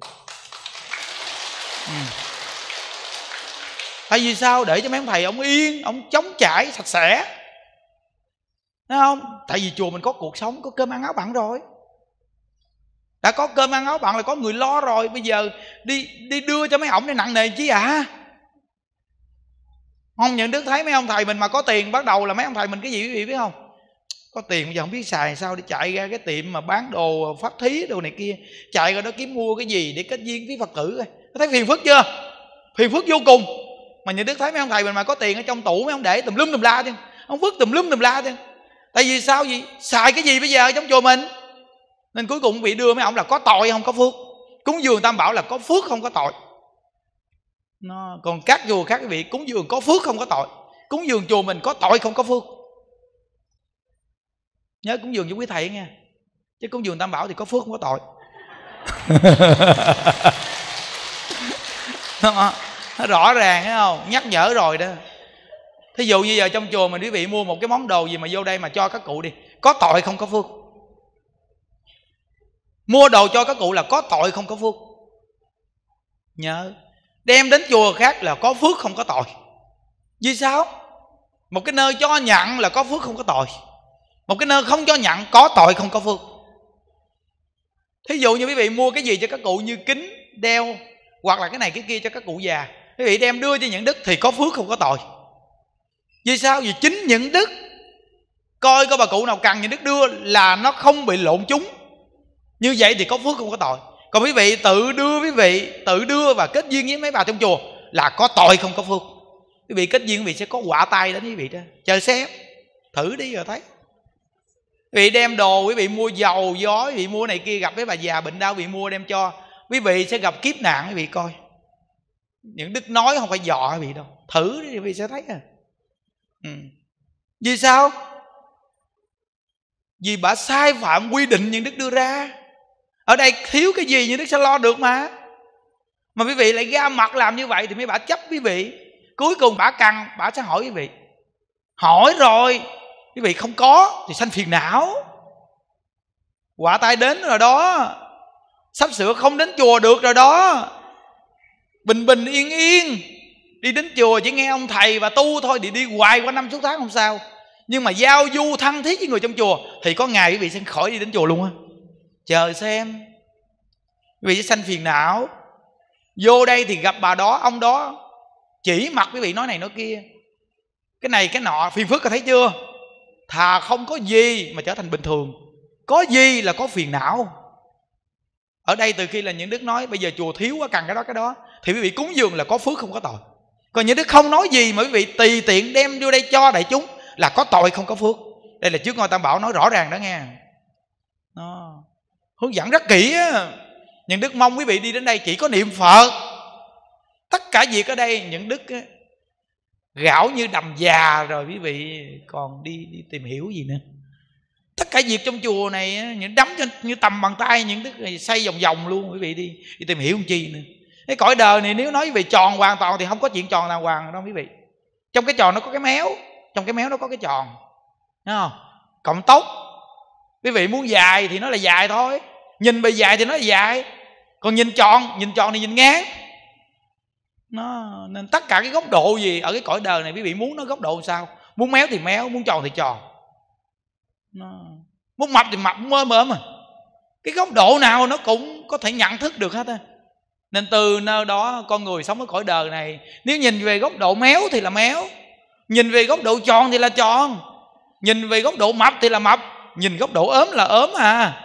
ừ. Tại vì sao? Để cho mấy ông thầy ông yên, ông chống chải sạch sẽ, thấy không? Tại vì chùa mình có cuộc sống, có cơm ăn áo bặn rồi. Đã có cơm ăn áo bặn là có người lo rồi. Bây giờ đi đi đưa cho mấy ổng này nặng nề chứ ạ à? Không, nhận đức thấy mấy ông thầy mình mà có tiền, bắt đầu là mấy ông thầy mình cái gì quý vị biết không? Có tiền bây giờ không biết xài sao, đi chạy ra cái tiệm mà bán đồ pháp thí đồ này kia, chạy ra đó kiếm mua cái gì để kết duyên với Phật tử coi. Có thấy phiền phức chưa? Phiền phức vô cùng. Mà nhận đức thấy mấy ông thầy mình mà có tiền ở trong tủ mấy ông để tùm lum tùm la chứ, ông vứt tùm lum tùm la chứ. Tại vì sao gì? Xài cái gì bây giờ trong chùa mình? Nên cuối cùng bị đưa mấy ông là có tội không có phước. Cúng dường Tam Bảo là có phước không có tội. Nó, còn các chùa khác quý vị cúng dường có phước không có tội. Cúng dường chùa mình có tội không có phước. Nhớ cúng dường cho quý thầy nha, chứ cúng dường Tam Bảo thì có phước không có tội. Nó, nó rõ ràng thấy không? Nhắc nhở rồi đó. Thí dụ như giờ trong chùa mình quý vị mua một cái món đồ gì mà vô đây mà cho các cụ đi, có tội không có phước. Mua đồ cho các cụ là có tội không có phước. Nhớ, đem đến chùa khác là có phước không có tội. Vì sao? Một cái nơi cho nhận là có phước không có tội, một cái nơi không cho nhận có tội không có phước. Thí dụ như quý vị mua cái gì cho các cụ như kính, đeo, hoặc là cái này cái kia cho các cụ già, quý vị đem đưa cho những đức thì có phước không có tội. Vì sao? Vì chính những đức coi có bà cụ nào cần những đức đưa là nó không bị lộn chúng, như vậy thì có phước không có tội. Còn quý vị tự đưa, quý vị tự đưa và kết duyên với mấy bà trong chùa là có tội không có phước. Quý vị kết duyên quý vị sẽ có quả tay đến quý vị đó, chờ xem, thử đi rồi thấy. Quý vị đem đồ, quý vị mua dầu gió, quý vị mua này kia, gặp với bà già bệnh đau quý vị mua đem cho, quý vị sẽ gặp kiếp nạn quý vị coi. Những đức nói không phải dọ quý vị đâu, thử đi quý vị sẽ thấy à. ừ. Vì sao? Vì bà sai phạm quy định những đức đưa ra. Ở đây thiếu cái gì những đức sẽ lo được mà. Mà quý vị lại ra mặt làm như vậy thì mấy bà chấp quý vị. Cuối cùng bà cần, bà sẽ hỏi quý vị. Hỏi rồi quý vị không có thì sanh phiền não, quả tai đến rồi đó. Sắp sửa không đến chùa được rồi đó. Bình bình yên yên đi đến chùa chỉ nghe ông thầy và tu thôi, thì đi hoài qua năm số tháng không sao. Nhưng mà giao du thân thiết với người trong chùa thì có ngày quý vị sẽ khỏi đi đến chùa luôn á. Chờ xem, quý vị sẽ sanh phiền não. Vô đây thì gặp bà đó, ông đó chỉ mặt quý vị nói này nói kia, cái này cái nọ, phiền phức, có thấy chưa? Thà không có gì mà trở thành bình thường, có gì là có phiền não. Ở đây từ khi là những đức nói bây giờ chùa thiếu quá, cần cái đó cái đó, thì quý vị cúng dường là có phước không có tội. Còn những đức không nói gì mà quý vị tùy tiện đem vô đây cho đại chúng là có tội không có phước. Đây là trước ngôi Tam Bảo nói rõ ràng đó nghe. Đó, hướng dẫn rất kỹ á. Những đức mong quý vị đi đến đây chỉ có niệm Phật, Tất cả việc ở đây những đức á, gạo như đầm già rồi quý vị còn đi đi tìm hiểu gì nữa. Tất cả việc trong chùa này những đấm cho như tầm bàn tay, những đức này xây vòng vòng luôn, quý vị đi đi tìm hiểu làm chi nữa. Cái cõi đời này nếu nói về tròn hoàn toàn thì không có chuyện tròn đàng hoàng đâu quý vị. Trong cái tròn nó có cái méo, trong cái méo nó có cái tròn, thấy không? Cộng tóc, quý vị muốn dài thì nó là dài thôi, nhìn bề dài thì nó là dài, còn nhìn tròn, nhìn tròn thì nhìn ngang. Nó nên tất cả cái góc độ gì ở cái cõi đời này quý vị muốn nó góc độ sao? Muốn méo thì méo, muốn tròn thì tròn. Nó muốn mập thì mập, muốn mớm mớm à. Cái góc độ nào nó cũng có thể nhận thức được hết á. Nên từ nơi đó con người sống ở cõi đời này, nếu nhìn về góc độ méo thì là méo, nhìn về góc độ tròn thì là tròn, nhìn về góc độ mập thì là mập, nhìn góc độ ốm là ốm à.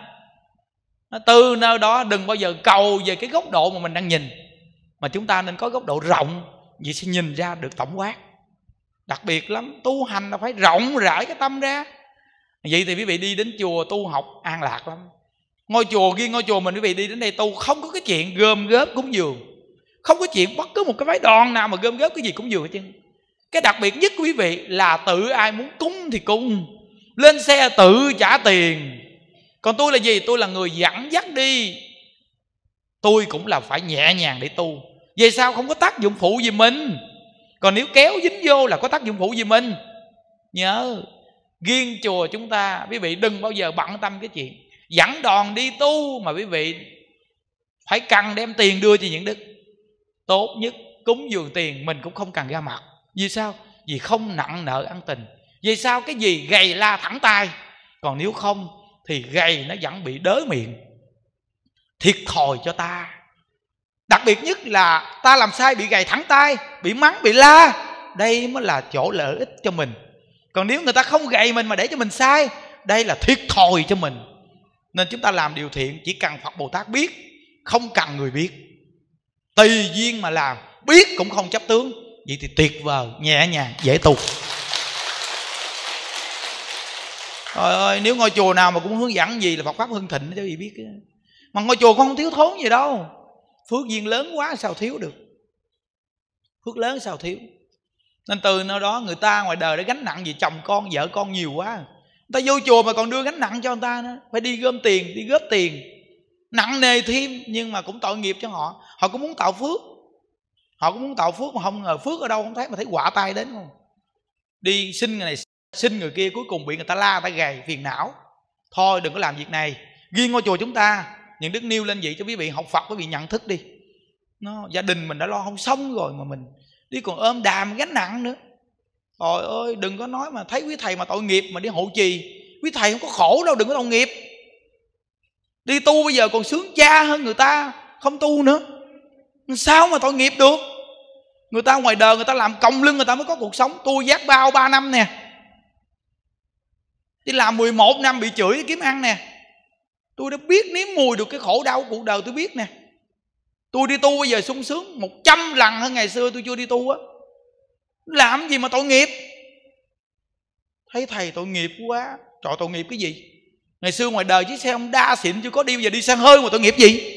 Từ nơi đó đừng bao giờ cầu về cái góc độ mà mình đang nhìn, mà chúng ta nên có góc độ rộng, vậy sẽ nhìn ra được tổng quát. Đặc biệt lắm, tu hành là phải rộng rãi cái tâm ra. Vậy thì quý vị đi đến chùa tu học an lạc lắm. Ngôi chùa riêng ngôi chùa mình, quý vị đi đến đây tu không có cái chuyện gom góp cúng dường, không có chuyện bất cứ một cái phái đoàn nào mà gom góp cái gì cúng dường hết trơn. Cái đặc biệt nhất quý vị là tự ai muốn cúng thì cúng, lên xe tự trả tiền. Còn tôi là gì? Tôi là người dẫn dắt đi, tôi cũng là phải nhẹ nhàng để tu. Vì sao? Không có tác dụng phụ gì mình. Còn nếu kéo dính vô là có tác dụng phụ gì mình. Nhớ riêng chùa chúng ta, quý vị đừng bao giờ bận tâm cái chuyện dẫn đoàn đi tu mà quý vị phải cần đem tiền đưa cho những đức. Tốt nhất cúng dường tiền mình cũng không cần ra mặt. Vì sao? Vì không nặng nợ ân tình. Vì sao? Cái gì gầy la thẳng tay, còn nếu không thì gầy nó vẫn bị đớ miệng, thiệt thòi cho ta. Đặc biệt nhất là ta làm sai bị gầy thẳng tay, bị mắng, bị la, đây mới là chỗ lợi ích cho mình. Còn nếu người ta không gầy mình mà để cho mình sai, đây là thiệt thòi cho mình. Nên chúng ta làm điều thiện chỉ cần Phật Bồ Tát biết, không cần người biết, tùy duyên mà làm, biết cũng không chấp tướng. Vậy thì tuyệt vời, nhẹ nhàng, dễ tu. Trời ơi, nếu ngôi chùa nào mà cũng hướng dẫn gì là Phật Pháp hưng thịnh cho quý vị biết. Mà ngôi chùa không thiếu thốn gì đâu. Phước duyên lớn quá sao thiếu được. Phước lớn sao thiếu. Nên từ nơi đó người ta ngoài đời đã gánh nặng gì chồng con, vợ con nhiều quá, người ta vô chùa mà còn đưa gánh nặng cho người ta nữa. Phải đi gom tiền, đi góp tiền, nặng nề thêm. Nhưng mà cũng tội nghiệp cho họ. Họ cũng muốn tạo phước, họ cũng muốn tạo phước mà không ngờ phước ở đâu không thấy, mà thấy quả tay đến không. Đi xin người này xin người kia, cuối cùng bị người ta la, người ta gầy, phiền não. Thôi đừng có làm việc này. Riêng ngôi chùa chúng ta, những đức nêu lên vậy cho quý vị học Phật, quý vị nhận thức đi. Nó, gia đình mình đã lo không xong rồi mà mình đi còn ôm đàm gánh nặng nữa. Trời ơi, đừng có nói mà thấy quý thầy mà tội nghiệp mà đi hộ trì. Quý thầy không có khổ đâu, đừng có tội nghiệp. Đi tu bây giờ còn sướng cha hơn người ta không tu nữa. Sao mà tội nghiệp được. Người ta ngoài đời người ta làm còng lưng người ta mới có cuộc sống. Tôi vác bao ba năm nè, đi làm mười một năm bị chửi kiếm ăn nè. Tôi đã biết nếm mùi được cái khổ đau của cuộc đời, tôi biết nè. Tôi đi tu bây giờ sung sướng một trăm lần hơn ngày xưa tôi chưa đi tu á. Làm gì mà tội nghiệp. Thấy thầy tội nghiệp quá. Trời, tội nghiệp cái gì. Ngày xưa ngoài đời chiếc xe Honda xịn chưa có đi, bây giờ đi xe hơi mà tội nghiệp gì.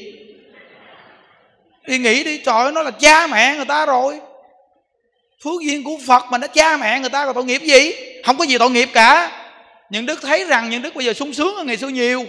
Đi nghĩ đi, trời ơi, nó là cha mẹ người ta rồi. Phước duyên của Phật mà nó cha mẹ người ta còn tội nghiệp gì. Không có gì tội nghiệp cả. Những đức thấy rằng những đức bây giờ sung sướng hơn ngày xưa nhiều.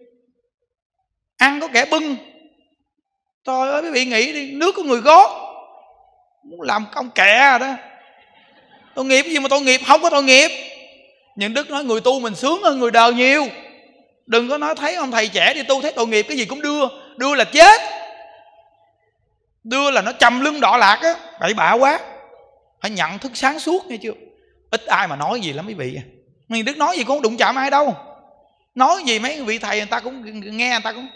Ăn có kẻ bưng. Trời ơi, quý vị nghĩ đi, nước có người gót. Muốn làm công kẹ rồi đó. Tội nghiệp gì mà tội nghiệp, không có tội nghiệp. Những đức nói người tu mình sướng hơn người đời nhiều. Đừng có nói thấy ông thầy trẻ đi tu thấy tội nghiệp, cái gì cũng đưa. Đưa là chết. Đưa là nó chầm lưng đọ lạc á, bậy bạ quá. Phải nhận thức sáng suốt nghe chưa. Ít ai mà nói gì lắm quý vị. Những đức nói gì cũng không đụng chạm ai đâu. Nói gì mấy vị thầy người ta cũng nghe, người ta cũng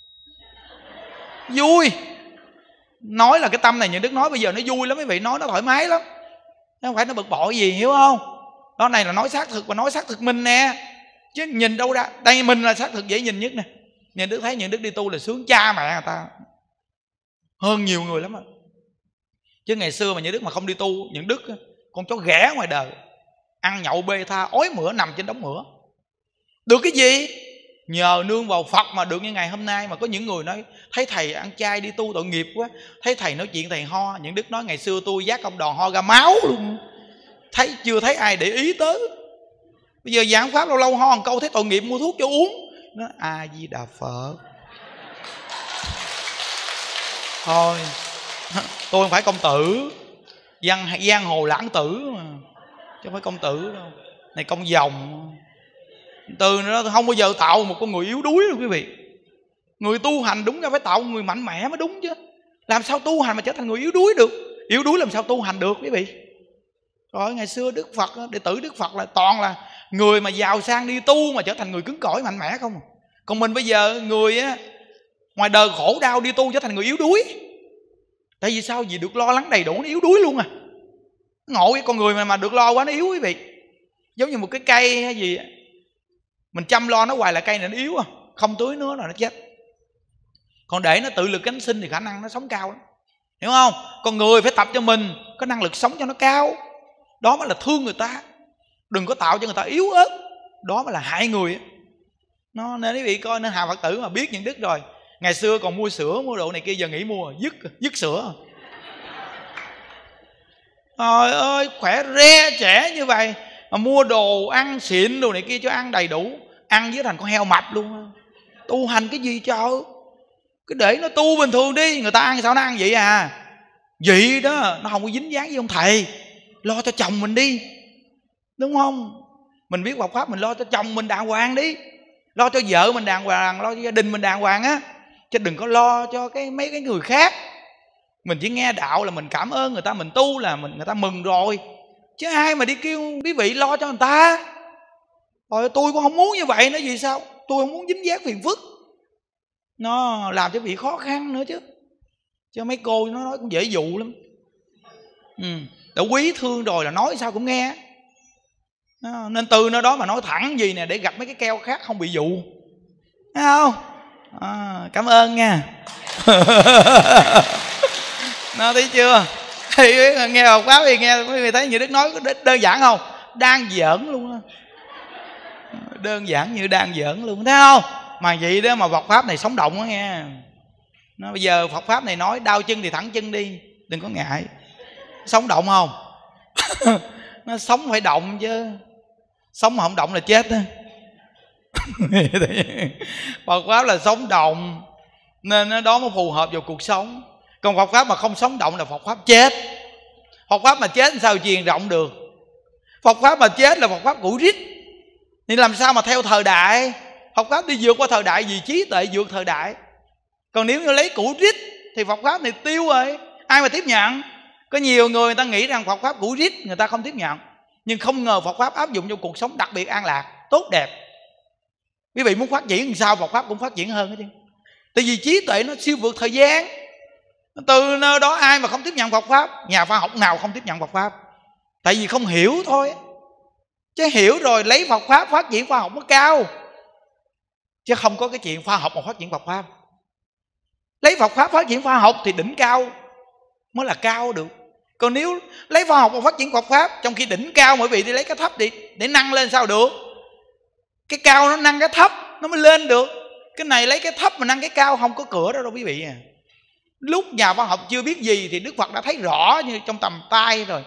vui. Nói là cái tâm này những đức nói bây giờ nó vui lắm quý vị, nói nó thoải mái lắm, không phải nó bực bội gì, hiểu không? Đó này là nói xác thực, và nói xác thực mình nè, chứ nhìn đâu ra. Đây mình là xác thực dễ nhìn nhất nè. Những đức thấy những đức đi tu là sướng cha mẹ người ta hơn nhiều người lắm á. Chứ ngày xưa mà những đức mà không đi tu, những đức con chó ghẻ ngoài đời, ăn nhậu bê tha, ói mửa nằm trên đống mửa. Được cái gì? Nhờ nương vào Phật mà được như ngày hôm nay. Mà có những người nói thấy thầy ăn chay đi tu tội nghiệp quá, thấy thầy nói chuyện thầy ho. Những đức nói ngày xưa tôi giác công đòn ho ra máu luôn, thấy chưa thấy ai để ý tới. Bây giờ giảng pháp lâu lâu ho một câu thấy tội nghiệp mua thuốc cho uống. Nó A Di Đà Phật. Thôi tôi không phải công tử, giang, giang hồ lãng tử mà, chứ không phải công tử đâu. Này công dòng. Từ nó không bao giờ tạo một con người yếu đuối đâu quý vị. Người tu hành đúng ra phải tạo người mạnh mẽ mới đúng chứ. Làm sao tu hành mà trở thành người yếu đuối được? Yếu đuối làm sao tu hành được quý vị? Rồi ngày xưa Đức Phật, đệ tử Đức Phật là toàn là người mà giàu sang đi tu mà trở thành người cứng cỏi mạnh mẽ không. Còn mình bây giờ người á, ngoài đời khổ đau đi tu trở thành người yếu đuối. Tại vì sao? Vì được lo lắng đầy đủ nó yếu đuối luôn à. Ngộ cái con người mà, mà được lo quá nó yếu quý vị. Giống như một cái cây hay gì, mình chăm lo nó hoài là cây này nó yếu à, không tưới nữa là nó chết. Còn để nó tự lực cánh sinh thì khả năng nó sống cao lắm, hiểu không? Con người phải tập cho mình có năng lực sống cho nó cao. Đó mới là thương người ta. Đừng có tạo cho người ta yếu ớt, đó mới là hại người. Nó nên quý vị coi, nên Hà Phật tử mà biết những đức rồi. Ngày xưa còn mua sữa mua đồ này kia, giờ nghỉ mua, dứt dứt sữa. Trời ơi, khỏe re trẻ như vậy mà mua đồ ăn xịn đồ này kia cho ăn đầy đủ, ăn với thành con heo mập luôn. Tu hành cái gì trời? Cứ để nó tu bình thường đi. Người ta ăn sao nó ăn vậy à? Vậy đó, nó không có dính dáng với ông thầy. Lo cho chồng mình đi, đúng không? Mình biết Phật pháp, mình lo cho chồng mình đàng hoàng đi, lo cho vợ mình đàng hoàng, lo cho gia đình mình đàng hoàng á. Chứ đừng có lo cho cái mấy cái người khác. Mình chỉ nghe đạo là mình cảm ơn người ta, mình tu là mình người ta mừng rồi. Chứ ai mà đi kêu quý vị lo cho người ta. Rồi tôi cũng không muốn như vậy nữa. Vì sao? Tôi không muốn dính dáng phiền phức, nó làm cho vị khó khăn nữa chứ. Chứ mấy cô nó nói cũng dễ dụ lắm. Ừ. Đã quý thương rồi là nói sao cũng nghe. Đó. Nên từ nơi đó mà nói thẳng gì nè, để gặp mấy cái keo khác không bị dụ, thấy không? À, cảm ơn nha. Nó thấy chưa? Thì nghe Phật pháp thì nghe quý vị thấy như Đức nói có đơn giản không? Đang giỡn luôn đó. Đơn giản như đang giỡn luôn, thấy không? Mà vậy đó mà Phật pháp này sống động đó nghe. Nó bây giờ Phật pháp này nói đau chân thì thẳng chân đi, đừng có ngại. Sống động không? Nó sống phải động chứ, sống mà không động là chết đó. Phật pháp là sống động, nên đó mới phù hợp vào cuộc sống. Còn Phật pháp mà không sống động là Phật pháp chết. Phật pháp mà chết sao truyền rộng được? Phật pháp mà chết là Phật pháp cũ rít. Thì làm sao mà theo thời đại? Phật pháp đi vượt qua thời đại, vì trí tuệ vượt thời đại. Còn nếu như lấy cũ rít thì Phật pháp này tiêu rồi, ai mà tiếp nhận? Có nhiều người người ta nghĩ rằng Phật pháp cũ rít người ta không tiếp nhận, nhưng không ngờ Phật pháp áp dụng trong cuộc sống đặc biệt an lạc, tốt đẹp. Quý vị muốn phát triển làm sao Phật pháp cũng phát triển hơn hết chứ. Tại vì trí tuệ nó siêu vượt thời gian. Từ nơi đó ai mà không tiếp nhận Phật pháp? Nhà khoa học nào không tiếp nhận Phật pháp? Tại vì không hiểu thôi. Chứ hiểu rồi lấy Phật pháp phát triển khoa học mới cao. Chứ không có cái chuyện khoa học mà phát triển Phật pháp. Lấy Phật pháp phát triển khoa học thì đỉnh cao mới là cao được. Còn nếu lấy khoa học mà phát triển Phật pháp, trong khi đỉnh cao mọi vị đi lấy cái thấp đi, để nâng lên sao được? Cái cao nó nâng cái thấp nó mới lên được. Cái này lấy cái thấp mà nâng cái cao không có cửa đâu đâu quý vị à. Lúc nhà khoa học chưa biết gì thì Đức Phật đã thấy rõ như trong tầm tay rồi.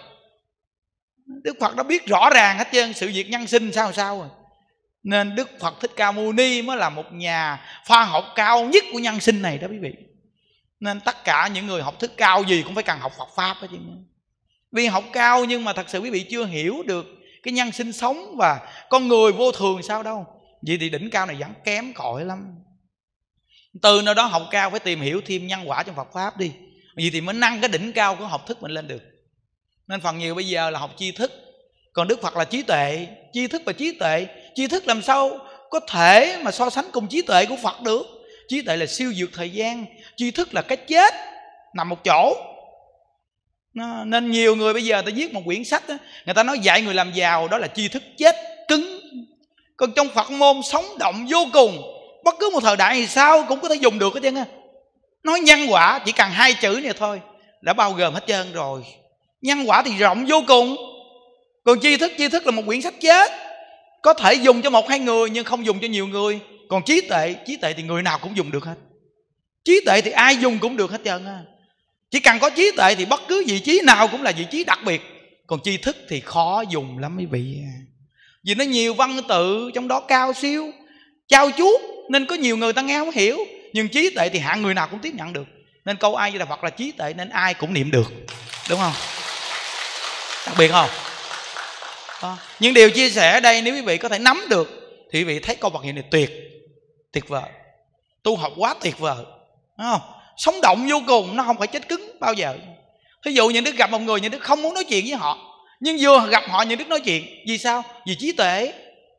Đức Phật đã biết rõ ràng hết trơn sự việc nhân sinh sao sao rồi. Nên Đức Phật Thích Ca Mâu Ni mới là một nhà khoa học cao nhất của nhân sinh này đó quý vị. Nên tất cả những người học thức cao gì cũng phải cần học Phật pháp đó chứ. Vì học cao nhưng mà thật sự quý vị chưa hiểu được cái nhân sinh sống và con người vô thường sao đâu. Vậy thì đỉnh cao này vẫn kém cỏi lắm. Từ nơi đó học cao phải tìm hiểu thêm nhân quả trong Phật pháp đi. Vậy thì mới nâng cái đỉnh cao của học thức mình lên được. Nên phần nhiều bây giờ là học tri thức, còn Đức Phật là trí tuệ. Tri thức và trí tuệ, tri thức làm sao có thể mà so sánh cùng trí tuệ của Phật được. Trí tuệ là siêu vượt thời gian, tri thức là cái chết nằm một chỗ. Nó, nên nhiều người bây giờ ta viết một quyển sách đó, người ta nói dạy người làm giàu, đó là tri thức chết cứng. Còn trong Phật môn sống động vô cùng, bất cứ một thời đại thì sao cũng có thể dùng được hết trơn á. Nói nhân quả chỉ cần hai chữ này thôi đã bao gồm hết trơn rồi. Nhân quả thì rộng vô cùng. Còn tri thức, tri thức là một quyển sách chết, có thể dùng cho một hai người nhưng không dùng cho nhiều người. Còn trí tuệ, trí tuệ thì người nào cũng dùng được hết. Trí tuệ thì ai dùng cũng được hết trơn á. Chỉ cần có trí tuệ thì bất cứ vị trí nào cũng là vị trí đặc biệt. Còn tri thức thì khó dùng lắm quý vị. Vì nó nhiều văn tự, trong đó cao siêu, trao chuốt, nên có nhiều người ta nghe không hiểu. Nhưng trí tuệ thì hạng người nào cũng tiếp nhận được. Nên câu A Di Đà Phật là trí tuệ, nên ai cũng niệm được. Đúng không? Đặc biệt không? Đó. Những điều chia sẻ ở đây nếu quý vị có thể nắm được thì quý vị thấy câu Phật hiệu này tuyệt, tuyệt vời. Tu học quá tuyệt vời, đúng không? Sống động vô cùng, nó không phải chết cứng bao giờ. Thí dụ những Đức gặp một người, những Đức không muốn nói chuyện với họ, nhưng vừa gặp họ những Đức nói chuyện. Vì sao? Vì trí tuệ.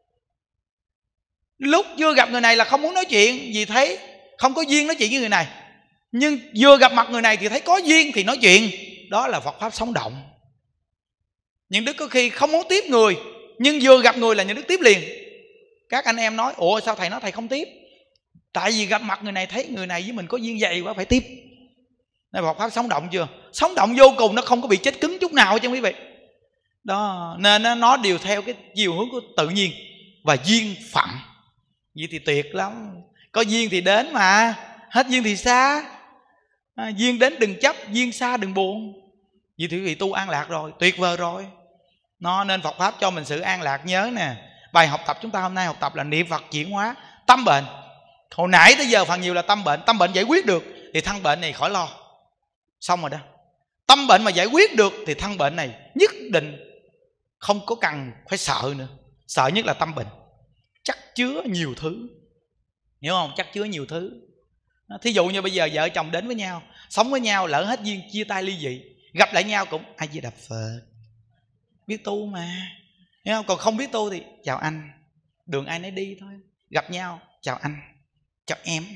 Lúc chưa gặp người này là không muốn nói chuyện, vì thấy không có duyên nói chuyện với người này. Nhưng vừa gặp mặt người này thì thấy có duyên thì nói chuyện. Đó là Phật Pháp sống động. Những Đức có khi không muốn tiếp người, nhưng vừa gặp người là những Đức tiếp liền. Các anh em nói, ủa sao thầy nói thầy không tiếp? Tại vì gặp mặt người này thấy người này với mình có duyên dày quá phải tiếp. Nên Phật Pháp sống động chưa? Sống động vô cùng, nó không có bị chết cứng chút nào chứ quý vị. Đó, nên nó đều theo cái chiều hướng của tự nhiên và duyên phận. Vậy thì tuyệt lắm. Có duyên thì đến mà, hết duyên thì xa. À, duyên đến đừng chấp, duyên xa đừng buồn. Vậy thì quý vị tu an lạc rồi, tuyệt vời rồi. Nó nên Phật Pháp cho mình sự an lạc. Nhớ nè, bài học tập chúng ta hôm nay học tập là niệm Phật chuyển hóa tâm bệnh. Hồi nãy tới giờ phần nhiều là tâm bệnh. Tâm bệnh giải quyết được thì thân bệnh này khỏi lo, xong rồi đó. Tâm bệnh mà giải quyết được thì thân bệnh này nhất định không có cần phải sợ nữa. Sợ nhất là tâm bệnh, chắc chứa nhiều thứ, hiểu không? Chắc chứa nhiều thứ. Thí dụ như bây giờ vợ chồng đến với nhau, sống với nhau, lỡ hết duyên chia tay ly dị, gặp lại nhau cũng A Di Đà Phật, biết tu mà, hiểu không? Còn không biết tu thì chào anh, đường ai nấy đi thôi. Gặp nhau chào anh, chào em.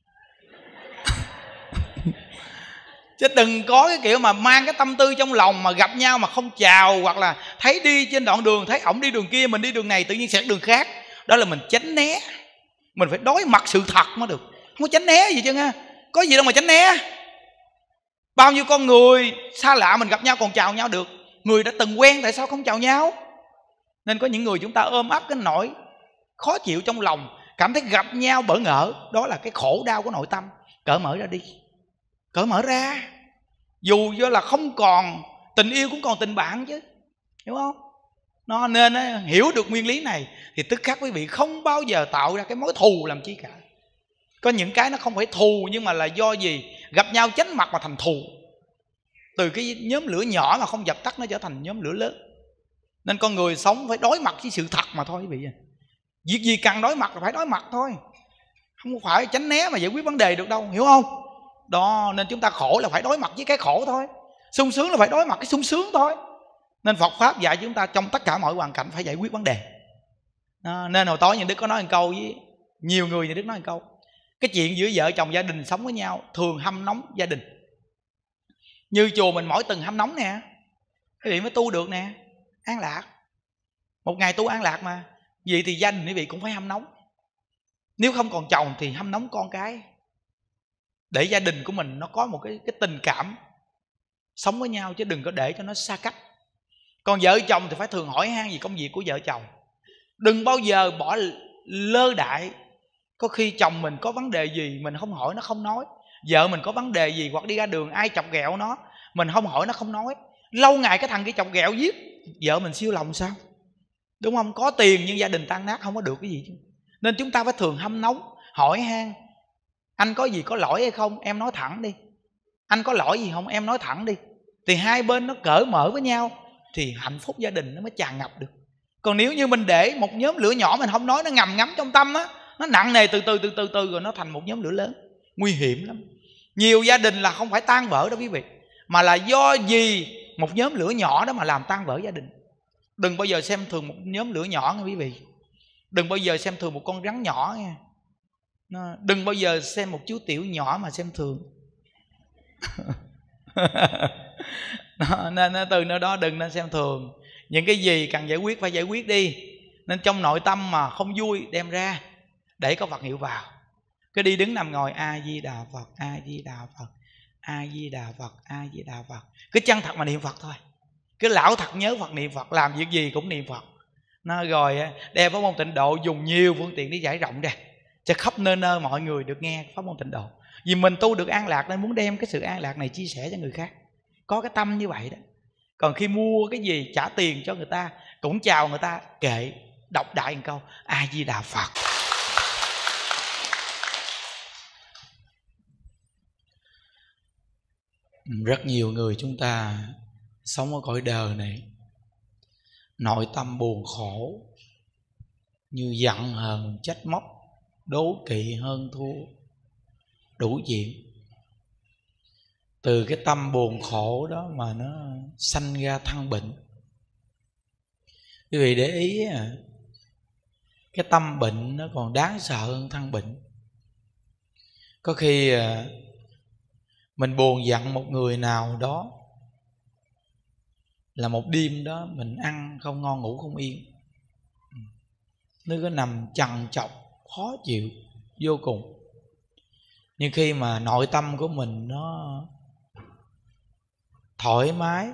Chứ đừng có cái kiểu mà mang cái tâm tư trong lòng mà gặp nhau mà không chào, hoặc là thấy đi trên đoạn đường, thấy ổng đi đường kia, mình đi đường này, tự nhiên sẽ đường khác. Đó là mình tránh né. Mình phải đối mặt sự thật mới được. Không có tránh né gì chứ nha. Có gì đâu mà tránh né. Bao nhiêu con người xa lạ mình gặp nhau còn chào nhau được. Người đã từng quen tại sao không chào nhau? Nên có những người chúng ta ôm ấp cái nỗi khó chịu trong lòng, cảm thấy gặp nhau bỡ ngỡ. Đó là cái khổ đau của nội tâm. Cởi mở ra đi, cởi mở ra. Dù do là không còn tình yêu cũng còn tình bạn chứ, hiểu không? Nó nên hiểu được nguyên lý này thì tức khắc quý vị không bao giờ tạo ra cái mối thù làm chi cả. Có những cái nó không phải thù, nhưng mà là do gì? Gặp nhau chánh mặt mà thành thù. Từ cái nhóm lửa nhỏ mà không dập tắt nó trở thành nhóm lửa lớn. Nên con người sống phải đối mặt với sự thật mà thôi quý vị. Việc gì cần đối mặt là phải đối mặt thôi, không phải tránh né mà giải quyết vấn đề được đâu, hiểu không? Đó, nên chúng ta khổ là phải đối mặt với cái khổ thôi, sung sướng là phải đối mặt cái sung sướng thôi. Nên Phật Pháp dạy chúng ta trong tất cả mọi hoàn cảnh phải giải quyết vấn đề. Đó, nên hồi tối nhà Đức có nói một câu với nhiều người, nhà Đức nói một câu: cái chuyện giữa vợ chồng gia đình sống với nhau thường hâm nóng gia đình. Như chùa mình mỗi tuần hâm nóng nè, quý vị mới tu được nè, an lạc. Một ngày tu an lạc mà. Vậy thì gia đình quý vị cũng phải hâm nóng. Nếu không còn chồng thì hâm nóng con cái, để gia đình của mình nó có một cái, cái tình cảm sống với nhau, chứ đừng có để cho nó xa cách. Còn vợ chồng thì phải thường hỏi han về công việc của vợ chồng. Đừng bao giờ bỏ lơ đại. Có khi chồng mình có vấn đề gì mình không hỏi nó không nói. Vợ mình có vấn đề gì hoặc đi ra đường ai chọc ghẹo nó, mình không hỏi nó không nói. Lâu ngày cái thằng kia chọc ghẹo giết vợ mình siêu lòng sao? Đúng không? Có tiền nhưng gia đình tan nát không có được cái gì chứ. Nên chúng ta phải thường hâm nóng, hỏi han: anh có gì có lỗi hay không? Em nói thẳng đi. Anh có lỗi gì không? Em nói thẳng đi. Thì hai bên nó cởi mở với nhau thì hạnh phúc gia đình nó mới tràn ngập được. Còn nếu như mình để một nhóm lửa nhỏ mình không nói, nó ngầm ngấm trong tâm á, nó nặng nề từ từ từ từ từ rồi nó thành một nhóm lửa lớn, nguy hiểm lắm. Nhiều gia đình là không phải tan vỡ đó quý vị, mà là do gì một nhóm lửa nhỏ đó mà làm tan vỡ gia đình. Đừng bao giờ xem thường một nhóm lửa nhỏ nha quý vị. Đừng bao giờ xem thường một con rắn nhỏ nha. Đừng bao giờ xem một chú tiểu nhỏ mà xem thường. Nên từ nơi đó đừng nên xem thường. Những cái gì cần giải quyết phải giải quyết đi. Nên trong nội tâm mà không vui đem ra, để có Phật hiệu vào. Cứ đi đứng nằm ngồi A Di Đà Phật, A Di Đà Phật, A Di Đà Phật, A Di Đà Phật. Cứ chân thật mà niệm Phật thôi. Cứ lão thật nhớ Phật, niệm Phật, làm việc gì cũng niệm Phật. Nó rồi đem Pháp môn Tịnh Độ dùng nhiều phương tiện để giải rộng ra. cho khắp nơi nơi mọi người được nghe pháp môn Tịnh Độ. Vì mình tu được an lạc nên muốn đem cái sự an lạc này chia sẻ cho người khác. Có cái tâm như vậy đó. Còn khi mua cái gì trả tiền cho người ta, cũng chào người ta, kệ, đọc đại một câu A Di Đà Phật. Rất nhiều người chúng ta sống ở cõi đời này, nội tâm buồn khổ, như giận hờn, trách móc, đố kỵ, hơn thua, đủ chuyện. Từ cái tâm buồn khổ đó mà nó sanh ra thân bệnh. Quý vị để ý, cái tâm bệnh nó còn đáng sợ hơn thân bệnh. Có khi mình buồn giận một người nào đó là một đêm đó mình ăn không ngon, ngủ không yên, nó cứ nằm trằn trọc, khó chịu vô cùng. Nhưng khi mà nội tâm của mình nó thoải mái,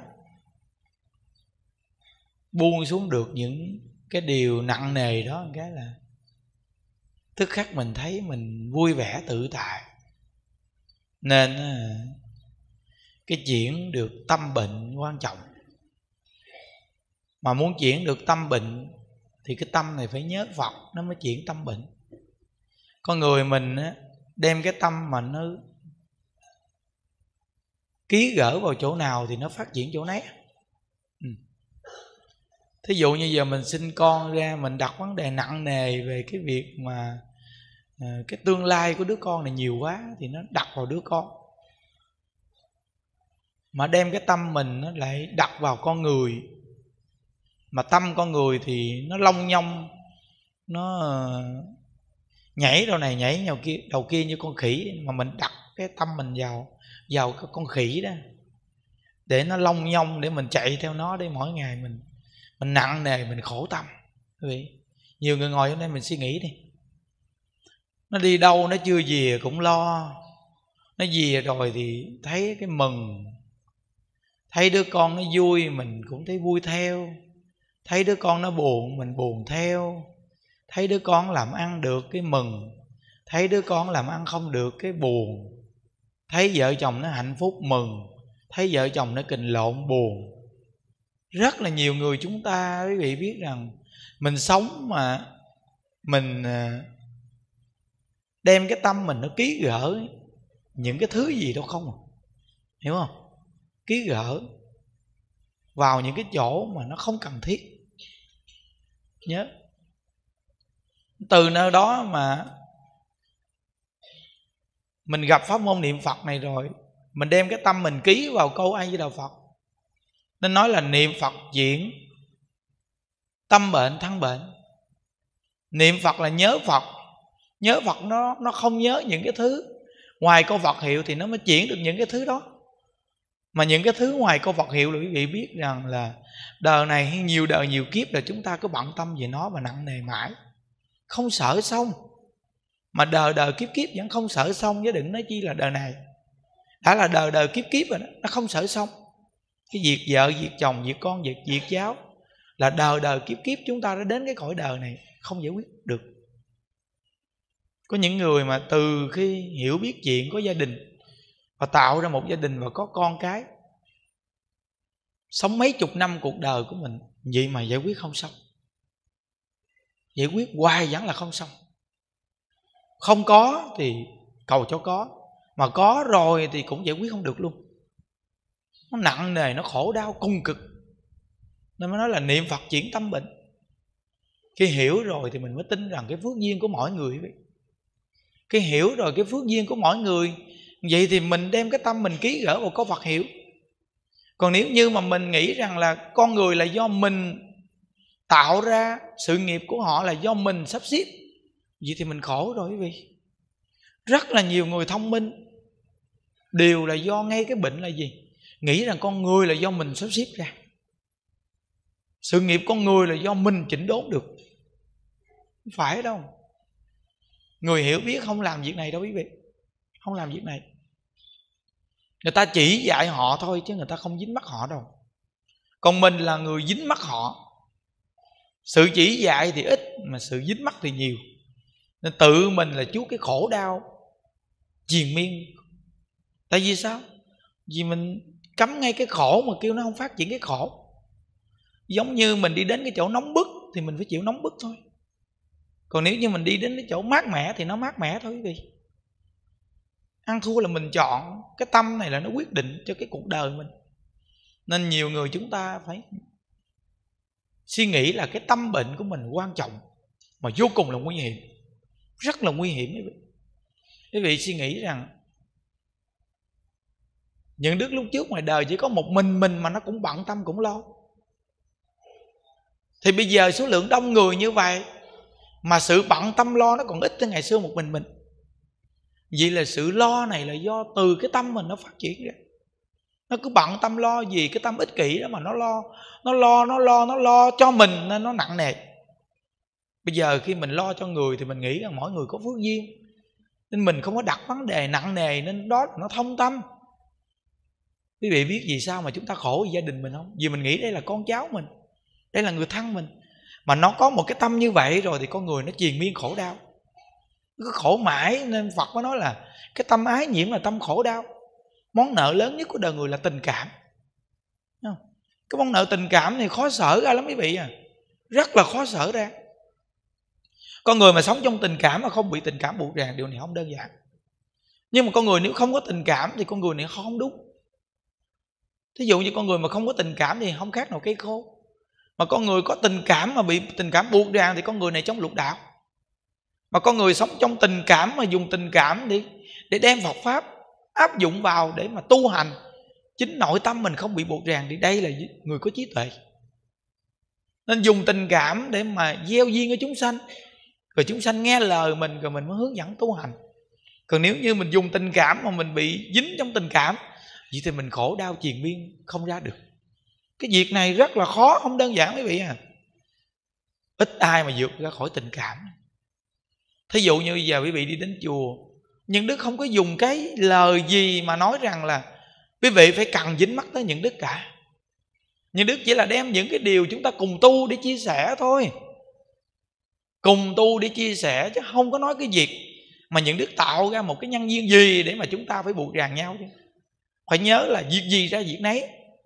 buông xuống được những cái điều nặng nề đó, cái là tức khắc mình thấy mình vui vẻ tự tại. Nên cái chuyển được tâm bệnh quan trọng. Mà muốn chuyển được tâm bệnh thì cái tâm này phải nhớ Phật, nó mới chuyển tâm bệnh. Con người mình đem cái tâm mà nó ký gỡ vào chỗ nào thì nó phát triển chỗ nấy. ừ. Thí dụ như giờ mình sinh con ra, mình đặt vấn đề nặng nề về cái việc mà cái tương lai của đứa con này nhiều quá, thì nó đặt vào đứa con. Mà đem cái tâm mình nó lại đặt vào con người, mà tâm con người thì nó long nhong, nó nhảy đầu này nhảy đầu kia, đầu kia như con khỉ. Mà mình đặt cái tâm mình vào vào cái con khỉ đó, để nó long nhong, để mình chạy theo nó, để mỗi ngày mình mình nặng nề, mình khổ tâm. Quý vị, nhiều người ngồi hôm nay mình suy nghĩ đi, nó đi đâu nó chưa về cũng lo, nó về rồi thì thấy cái mừng, thấy đứa con nó vui mình cũng thấy vui theo, thấy đứa con nó buồn mình buồn theo, thấy đứa con làm ăn được cái mừng, thấy đứa con làm ăn không được cái buồn, thấy vợ chồng nó hạnh phúc mừng, thấy vợ chồng nó kình lộn buồn. Rất là nhiều người chúng ta, quý vị biết rằng mình sống mà mình đem cái tâm mình nó ký gỡ những cái thứ gì đâu không à. Hiểu không? Ký gỡ vào những cái chỗ mà nó không cần thiết. Nhớ, từ nơi đó mà mình gặp pháp môn niệm Phật này rồi, mình đem cái tâm mình ký vào câu A Di Đà Phật. Nên nói là niệm Phật chuyển tâm bệnh thân bệnh. Niệm Phật là nhớ Phật. Nhớ Phật nó nó không nhớ những cái thứ ngoài câu Phật hiệu, thì nó mới chuyển được những cái thứ đó. Mà những cái thứ ngoài câu Phật hiệu là quý vị biết rằng là đời này hay nhiều đời nhiều kiếp là chúng ta cứ bận tâm về nó và nặng nề mãi, không sợ xong. Mà đời đời kiếp kiếp vẫn không sợ xong, chứ đừng nói chi là đời này. Đã là đời đời kiếp kiếp rồi đó, nó không sợ xong. Cái việc vợ, việc chồng, việc con, việc việc giáo là đời đời kiếp kiếp chúng ta đã đến cái cõi đời này không giải quyết được. Có những người mà từ khi hiểu biết chuyện có gia đình và tạo ra một gia đình và có con cái, sống mấy chục năm cuộc đời của mình vậy mà giải quyết không xong. Giải quyết hoài vẫn là không xong. Không có thì cầu cho có, mà có rồi thì cũng giải quyết không được luôn. Nó nặng nề, nó khổ đau cùng cực. Nên mới nói là niệm Phật chuyển tâm bệnh. Khi hiểu rồi thì mình mới tin rằng cái phước duyên của mỗi người vậy. Khi hiểu rồi cái phước duyên của mỗi người, vậy thì mình đem cái tâm mình ký gỡ vào câu Phật hiệu. Còn nếu như mà mình nghĩ rằng là con người là do mình tạo ra, sự nghiệp của họ là do mình sắp xếp, vậy thì mình khổ rồi quý vị. Rất là nhiều người thông minh đều là do ngay cái bệnh là gì? Nghĩ rằng con người là do mình sắp xếp ra, sự nghiệp con người là do mình chỉnh đốn được. Không phải đâu. Người hiểu biết không làm việc này đâu quý vị. Không làm việc này. Người ta chỉ dạy họ thôi, chứ người ta không dính mắc họ đâu. Còn mình là người dính mắc họ. Sự chỉ dạy thì ít, mà sự dính mắc thì nhiều. Nên tự mình là chuốc cái khổ đau triền miên. Tại vì sao? Vì mình cấm ngay cái khổ mà kêu nó không phát triển cái khổ. Giống như mình đi đến cái chỗ nóng bức thì mình phải chịu nóng bức thôi. Còn nếu như mình đi đến cái chỗ mát mẻ thì nó mát mẻ thôi quý vị. Ăn thua là mình chọn. Cái tâm này là nó quyết định cho cái cuộc đời mình. Nên nhiều người chúng ta phải suy nghĩ là cái tâm bệnh của mình quan trọng, mà vô cùng là nguy hiểm. Rất là nguy hiểm quý vị. Quý vị suy nghĩ rằng những đức lúc trước ngoài đời chỉ có một mình mình mà nó cũng bận tâm cũng lo. Thì bây giờ số lượng đông người như vậy mà sự bận tâm lo nó còn ít hơn ngày xưa một mình mình. Vậy là sự lo này là do từ cái tâm mình nó phát triển ra. Nó cứ bận tâm lo gì cái tâm ích kỷ đó mà nó lo. Nó lo, nó lo, nó lo cho mình nên nó nặng nề. Bây giờ khi mình lo cho người thì mình nghĩ rằng mỗi người có phước duyên, nên mình không có đặt vấn đề nặng nề, nên đó nó thông tâm. Quý vị biết vì sao mà chúng ta khổ vì gia đình mình không? Vì mình nghĩ đây là con cháu mình, đây là người thân mình. Mà nó có một cái tâm như vậy rồi thì con người nó triền miên khổ đau. Nó cứ khổ mãi nên Phật mới nói là cái tâm ái nhiễm là tâm khổ đau. Món nợ lớn nhất của đời người là tình cảm. Cái món nợ tình cảm này khó sở ra lắm quý vị à. Rất là khó sở ra. Con người mà sống trong tình cảm mà không bị tình cảm buộc ràng, điều này không đơn giản. Nhưng mà con người nếu không có tình cảm thì con người này không đúng. Thí dụ như con người mà không có tình cảm thì không khác nào cây khô. Mà con người có tình cảm mà bị tình cảm buộc ràng thì con người này chống lục đạo. Mà con người sống trong tình cảm mà dùng tình cảm để, để đem Phật Pháp áp dụng vào để mà tu hành, chính nội tâm mình không bị buộc ràng, thì đây là người có trí tuệ. Nên dùng tình cảm để mà gieo duyên ở chúng sanh, rồi chúng sanh nghe lời mình, rồi mình mới hướng dẫn tu hành. Còn nếu như mình dùng tình cảm mà mình bị dính trong tình cảm, vậy thì mình khổ đau triền miên không ra được. Cái việc này rất là khó, không đơn giản quý vị à. Ít ai mà vượt ra khỏi tình cảm. Thí dụ như giờ quý vị đi đến chùa, nhưng Đức không có dùng cái lời gì mà nói rằng là quý vị phải cần dính mắc tới những Đức cả. Nhưng Đức chỉ là đem những cái điều chúng ta cùng tu để chia sẻ thôi. Cùng tu để chia sẻ, chứ không có nói cái việc mà những Đức tạo ra một cái nhân duyên gì để mà chúng ta phải buộc ràng nhau chứ. Phải nhớ là việc gì ra việc nấy.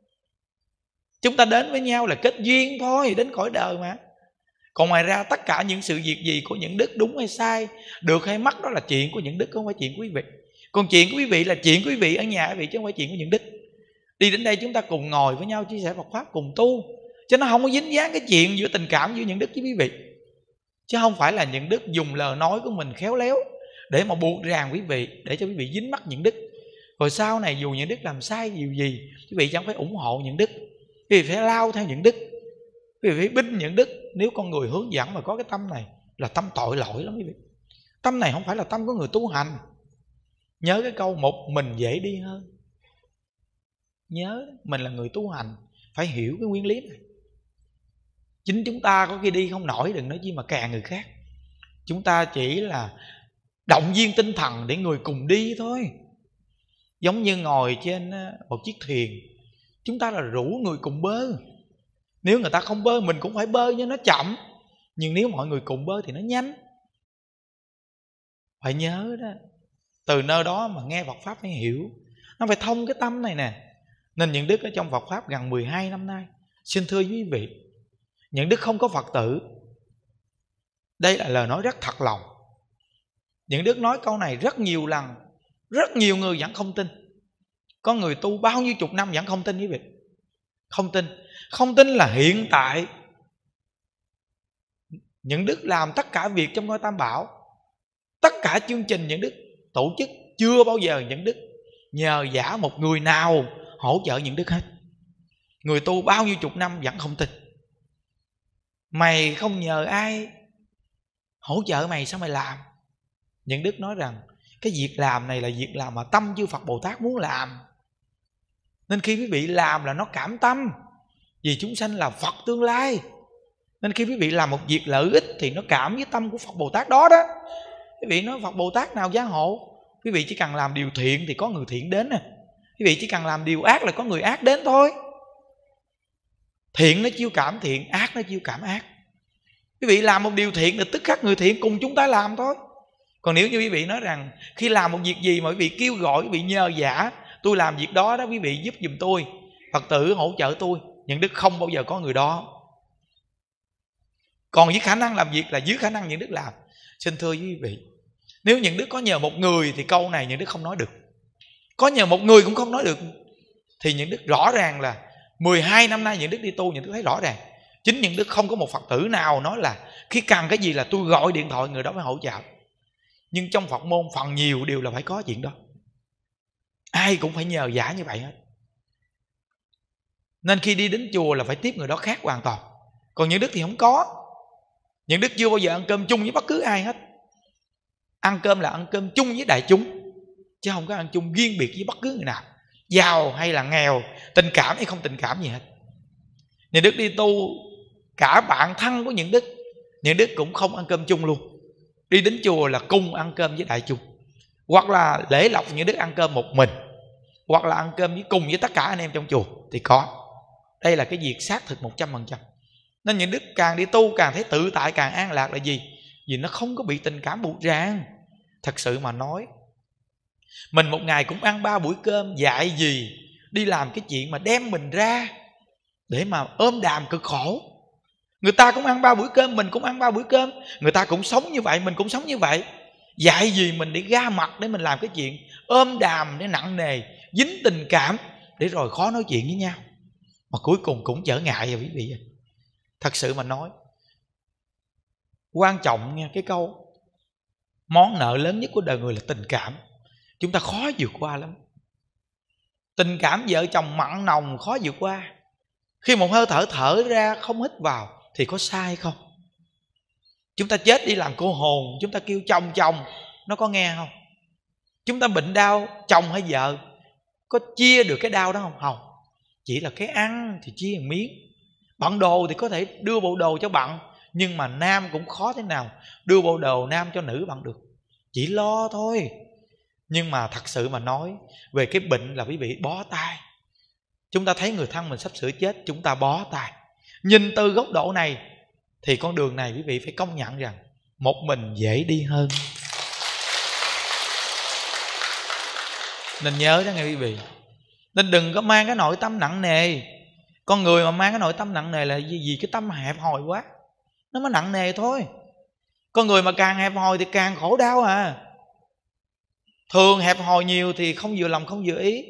Chúng ta đến với nhau là kết duyên thôi, đến cõi đời mà. Còn ngoài ra tất cả những sự việc gì của những Đức đúng hay sai, được hay mất, đó là chuyện của những Đức, không phải chuyện của quý vị. Còn chuyện của quý vị là chuyện của quý vị ở nhà quý vị, chứ không phải chuyện của những Đức. Đi đến đây chúng ta cùng ngồi với nhau chia sẻ Phật Pháp, cùng tu, chứ nó không có dính dáng cái chuyện giữa tình cảm giữa những Đức với quý vị. Chứ không phải là những Đức dùng lời nói của mình khéo léo để mà buộc ràng quý vị, để cho quý vị dính mắc những Đức. Rồi sau này dù những Đức làm sai điều gì, quý vị chẳng phải ủng hộ những Đức, quý vị phải lao theo những Đức, quý vị phải binh những Đức. Nếu con người hướng dẫn mà có cái tâm này là tâm tội lỗi lắm quý vị. Tâm này không phải là tâm của người tu hành. Nhớ cái câu một mình dễ đi hơn. Nhớ mình là người tu hành phải hiểu cái nguyên lý này. Chính chúng ta có khi đi không nổi, đừng nói chi mà kè người khác. Chúng ta chỉ là động viên tinh thần để người cùng đi thôi. Giống như ngồi trên một chiếc thuyền, chúng ta là rủ người cùng bơi. Nếu người ta không bơi mình cũng phải bơi, nhưng nó chậm. Nhưng nếu mọi người cùng bơi thì nó nhanh. Phải nhớ đó. Từ nơi đó mà nghe Phật Pháp phải hiểu. Nó phải thông cái tâm này nè. Nên những Đức ở trong Phật Pháp gần mười hai năm nay, xin thưa quý vị, những Đức không có Phật tử. Đây là lời nói rất thật lòng. Những Đức nói câu này rất nhiều lần, rất nhiều người vẫn không tin. Có người tu bao nhiêu chục năm vẫn không tin quý vị. Không tin. Không tin là hiện tại những Đức làm tất cả việc trong ngôi Tam Bảo, tất cả chương trình những Đức tổ chức, chưa bao giờ những Đức nhờ vả một người nào hỗ trợ những Đức hết. Người tu bao nhiêu chục năm vẫn không tin. Mày không nhờ ai hỗ trợ mày sao mày làm? Những Đức nói rằng cái việc làm này là việc làm mà tâm chư Phật Bồ Tát muốn làm. Nên khi quý vị làm là nó cảm tâm, vì chúng sanh là Phật tương lai. Nên khi quý vị làm một việc lợi ích thì nó cảm với tâm của Phật Bồ Tát đó đó. Quý vị nói Phật Bồ Tát nào gia hộ? Quý vị chỉ cần làm điều thiện thì có người thiện đến nè. Quý vị chỉ cần làm điều ác là có người ác đến thôi. Thiện nó chiêu cảm thiện, ác nó chiêu cảm ác. Quý vị làm một điều thiện thì tức khắc người thiện cùng chúng ta làm thôi. Còn nếu như quý vị nói rằng khi làm một việc gì mà quý vị kêu gọi, quý vị nhờ vả tôi làm việc đó đó, quý vị giúp giùm tôi, Phật tử hỗ trợ tôi, những đức không bao giờ có người đó. Còn với khả năng làm việc là dưới khả năng những đức làm. Xin thưa quý vị, nếu những đức có nhờ một người thì câu này những đức không nói được. Có nhờ một người cũng không nói được. Thì những đức rõ ràng là mười hai năm nay những đức đi tu, những đức thấy rõ ràng chính những đức không có một Phật tử nào nói là khi cần cái gì là tôi gọi điện thoại người đó phải hỗ trợ. Nhưng trong Phật môn phần nhiều đều là phải có chuyện đó. Ai cũng phải nhờ vả như vậy hết. Nên khi đi đến chùa là phải tiếp người đó khác hoàn toàn. Còn những đức thì không có. Những đức chưa bao giờ ăn cơm chung với bất cứ ai hết. Ăn cơm là ăn cơm chung với đại chúng, chứ không có ăn chung riêng biệt với bất cứ người nào, giàu hay là nghèo, tình cảm hay không tình cảm gì hết. Những đức đi tu, cả bạn thân của những đức, những đức cũng không ăn cơm chung luôn. Đi đến chùa là cùng ăn cơm với đại chúng. Hoặc là lễ lộc những đức ăn cơm một mình, hoặc là ăn cơm với cùng với tất cả anh em trong chùa thì có. Đây là cái việc xác thực một trăm phần trăm. Nên những đức càng đi tu càng thấy tự tại, càng an lạc là gì? Vì nó không có bị tình cảm buộc ràng. Thật sự mà nói, mình một ngày cũng ăn ba buổi cơm, dạy gì đi làm cái chuyện mà đem mình ra để mà ôm đàm cực khổ. Người ta cũng ăn ba buổi cơm, mình cũng ăn ba buổi cơm. Người ta cũng sống như vậy, mình cũng sống như vậy. Dạy gì mình để ra mặt để mình làm cái chuyện ôm đàm để nặng nề, dính tình cảm, để rồi khó nói chuyện với nhau, mà cuối cùng cũng trở ngại rồi quý vị. Thật sự mà nói, quan trọng nha, cái câu món nợ lớn nhất của đời người là tình cảm. Chúng ta khó vượt qua lắm. Tình cảm vợ chồng mặn nồng khó vượt qua. Khi một hơi thở thở ra không hít vào thì có sai không? Chúng ta chết đi làm cô hồn, chúng ta kêu chồng chồng, nó có nghe không? Chúng ta bệnh đau, chồng hay vợ có chia được cái đau đó không? Không. Chỉ là cái ăn thì chia một miếng. Bận đồ thì có thể đưa bộ đồ cho bận, nhưng mà nam cũng khó thế nào đưa bộ đồ nam cho nữ bận được. Chỉ lo thôi. Nhưng mà thật sự mà nói, về cái bệnh là quý vị bó tay. Chúng ta thấy người thân mình sắp sửa chết, chúng ta bó tay. Nhìn từ góc độ này thì con đường này quý vị phải công nhận rằng một mình dễ đi hơn. Nên nhớ đó nghe quý vị. Nên đừng có mang cái nội tâm nặng nề. Con người mà mang cái nội tâm nặng nề là vì cái tâm hẹp hòi quá, nó mới nặng nề thôi. Con người mà càng hẹp hòi thì càng khổ đau à. Thường hẹp hòi nhiều thì không vừa lòng không vừa ý.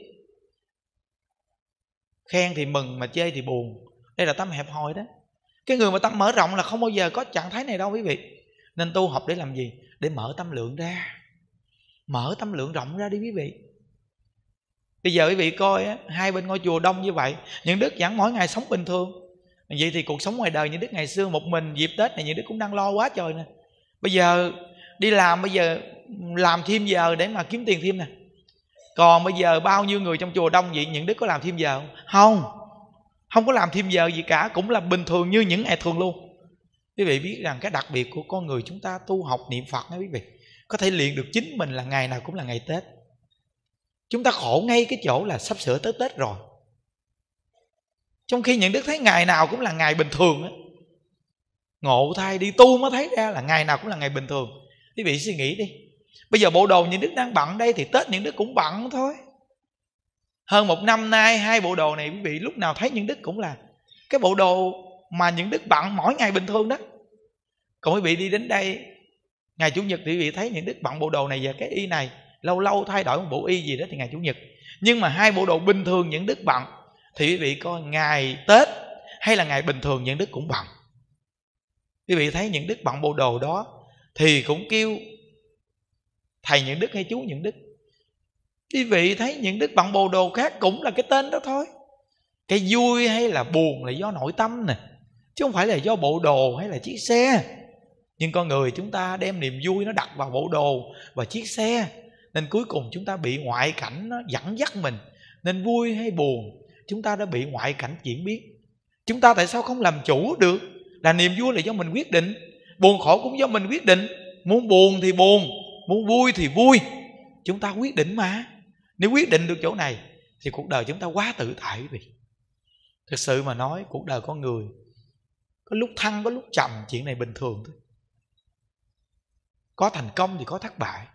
Khen thì mừng mà chê thì buồn. Đây là tâm hẹp hòi đó. Cái người mà tâm mở rộng là không bao giờ có trạng thái này đâu quý vị. Nên tu học để làm gì? Để mở tâm lượng ra. Mở tâm lượng rộng ra đi quý vị. Bây giờ quý vị coi á, hai bên ngôi chùa đông như vậy, những đức vẫn mỗi ngày sống bình thường. Vậy thì cuộc sống ngoài đời những đức ngày xưa một mình dịp Tết này những đức cũng đang lo quá trời nè. Bây giờ đi làm, bây giờ làm thêm giờ để mà kiếm tiền thêm nè. Còn bây giờ bao nhiêu người trong chùa đông vậy, những đức có làm thêm giờ không? Không. Không có làm thêm giờ gì cả, cũng là bình thường như những ngày thường luôn. Quý vị biết rằng cái đặc biệt của con người chúng ta tu học niệm Phật đó quý vị, có thể luyện được chính mình là ngày nào cũng là ngày Tết. Chúng ta khổ ngay cái chỗ là sắp sửa tới Tết rồi, trong khi những đức thấy ngày nào cũng là ngày bình thường á. Ngộ thay, đi tu mới thấy ra là ngày nào cũng là ngày bình thường. Quý vị suy nghĩ đi, bây giờ bộ đồ những đức đang bận đây thì Tết những đức cũng bận thôi. Hơn một năm nay hai bộ đồ này quý vị lúc nào thấy những đức cũng là cái bộ đồ mà những đức bận mỗi ngày bình thường đó. Còn quý vị đi đến đây ngày Chủ nhật thì quý vị thấy những đức bận bộ đồ này và cái y này, lâu lâu thay đổi một bộ y gì đó thì ngày Chủ nhật. Nhưng mà hai bộ đồ bình thường những đức bận thì quý vị coi ngày Tết hay là ngày bình thường những đức cũng bận. Quý vị thấy những đức bận bộ đồ đó thì cũng kêu thầy những đức hay chú những đức. Quý vị thấy những đức bận bộ đồ khác cũng là cái tên đó thôi. Cái vui hay là buồn là do nội tâm nè, chứ không phải là do bộ đồ hay là chiếc xe. Nhưng con người chúng ta đem niềm vui nó đặt vào bộ đồ và chiếc xe, nên cuối cùng chúng ta bị ngoại cảnh nó dẫn dắt mình. Nên vui hay buồn chúng ta đã bị ngoại cảnh chuyển biến. Chúng ta tại sao không làm chủ được? Là niềm vui là do mình quyết định, buồn khổ cũng do mình quyết định. Muốn buồn thì buồn, muốn vui thì vui. Chúng ta quyết định mà. Nếu quyết định được chỗ này thì cuộc đời chúng ta quá tự tại quý vị. Thực sự mà nói, cuộc đời con người Có lúc thăng có lúc trầm, chuyện này bình thường thôi. Có thành công thì có thất bại,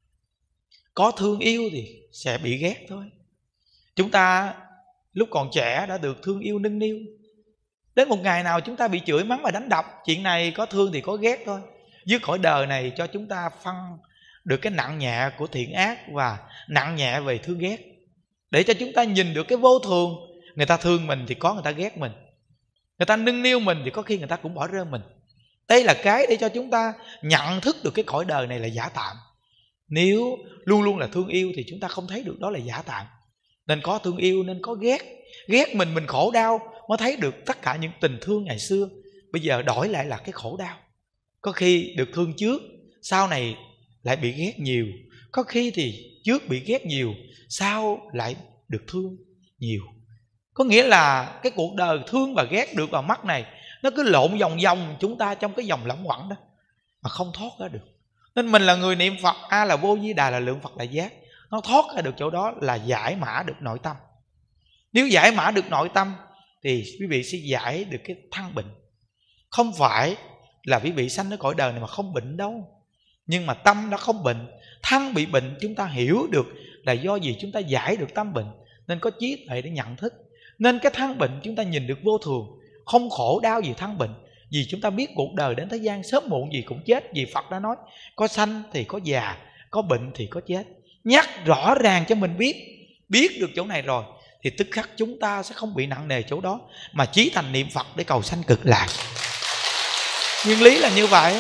có thương yêu thì sẽ bị ghét thôi. Chúng ta lúc còn trẻ đã được thương yêu nâng niu, đến một ngày nào chúng ta bị chửi mắng và đánh đập. Chuyện này có thương thì có ghét thôi. Dưới cõi đời này cho chúng ta phân được cái nặng nhẹ của thiện ác và nặng nhẹ về thương ghét, để cho chúng ta nhìn được cái vô thường. Người ta thương mình thì có người ta ghét mình, người ta nâng niu mình thì có khi người ta cũng bỏ rơi mình. Đây là cái để cho chúng ta nhận thức được cái cõi đời này là giả tạm. Nếu luôn luôn là thương yêu thì chúng ta không thấy được đó là giả tạm. Nên có thương yêu nên có ghét. Ghét mình mình khổ đau mới thấy được tất cả những tình thương ngày xưa bây giờ đổi lại là cái khổ đau. Có khi được thương trước, sau này lại bị ghét nhiều. Có khi thì trước bị ghét nhiều, sau lại được thương nhiều. Có nghĩa là cái cuộc đời thương và ghét được vào mắt này, nó cứ lộn vòng vòng chúng ta trong cái vòng lẳng quẩn đó mà không thoát ra được. Nên mình là người niệm Phật, A là vô, Di Đà là lượng Phật đại giác. Nó thoát ra được chỗ đó là giải mã được nội tâm. Nếu giải mã được nội tâm thì quý vị sẽ giải được cái thân bệnh. Không phải là quý vị sanh ở cõi đời này mà không bệnh đâu, nhưng mà tâm đã không bệnh. Thân bị bệnh chúng ta hiểu được là do gì, chúng ta giải được tâm bệnh, nên có trí tuệ để nhận thức. Nên cái thân bệnh chúng ta nhìn được vô thường, không khổ đau gì thân bệnh. Vì chúng ta biết cuộc đời đến thế gian sớm muộn gì cũng chết. Vì Phật đã nói có sanh thì có già, có bệnh thì có chết. Nhắc rõ ràng cho mình biết. Biết được chỗ này rồi thì tức khắc chúng ta sẽ không bị nặng nề chỗ đó, mà chí thành niệm Phật để cầu sanh cực lạc. Nguyên lý là như vậy,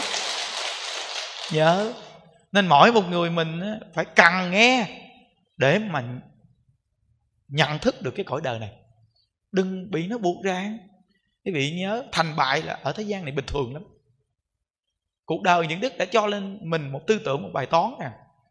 nhớ. Nên mỗi một người mình phải cần nghe để mà nhận thức được cái cõi đời này. Đừng bị nó buộc ra. Quý vị nhớ, thành bại là ở thế gian này bình thường lắm. Cuộc đời những đức đã cho lên mình một tư tưởng, một bài toán nè.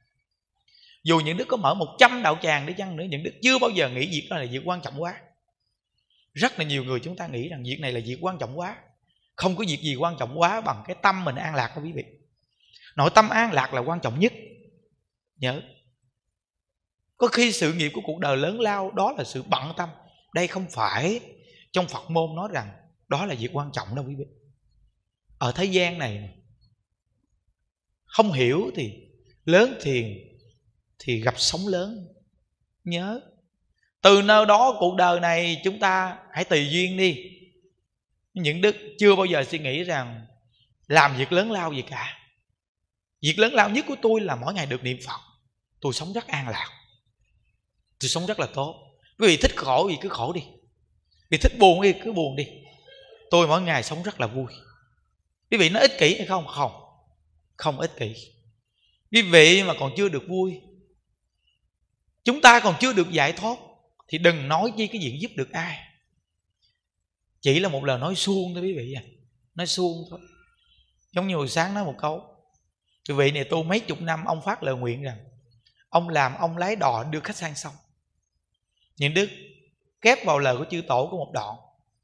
Dù những đức có mở một trăm đạo tràng để chăng nữa, những đức chưa bao giờ nghĩ việc đó là việc quan trọng quá. Rất là nhiều người chúng ta nghĩ rằng việc này là việc quan trọng quá. Không có việc gì quan trọng quá bằng cái tâm mình an lạc đó quý vị. Nội tâm an lạc là quan trọng nhất. Nhớ, có khi sự nghiệp của cuộc đời lớn lao đó là sự bận tâm. Đây không phải trong Phật môn nói rằng đó là việc quan trọng đâu quý vị. Ở thế gian này không hiểu thì lớn thiền thì gặp sóng lớn. Nhớ, từ nơi đó cuộc đời này chúng ta hãy tùy duyên đi. Những đức chưa bao giờ suy nghĩ rằng làm việc lớn lao gì cả. Việc lớn lao nhất của tôi là mỗi ngày được niệm Phật. Tôi sống rất an lạc, tôi sống rất là tốt. Quý vị thích khổ gì cứ khổ đi, vì thích buồn đi cứ buồn đi. Tôi mỗi ngày sống rất là vui. Quý vị nói ích kỷ hay không? Không, không ích kỷ. Quý vị mà còn chưa được vui, chúng ta còn chưa được giải thoát, thì đừng nói chi cái chuyện giúp được ai. Chỉ là một lời nói suông thôi quý vị à. Nói suông thôi. Giống như hồi sáng nói một câu, quý vị này tu mấy chục năm, ông phát lời nguyện rằng ông làm ông lái đò đưa khách sang sông. Những đức kép vào lời của chư tổ có một đoạn.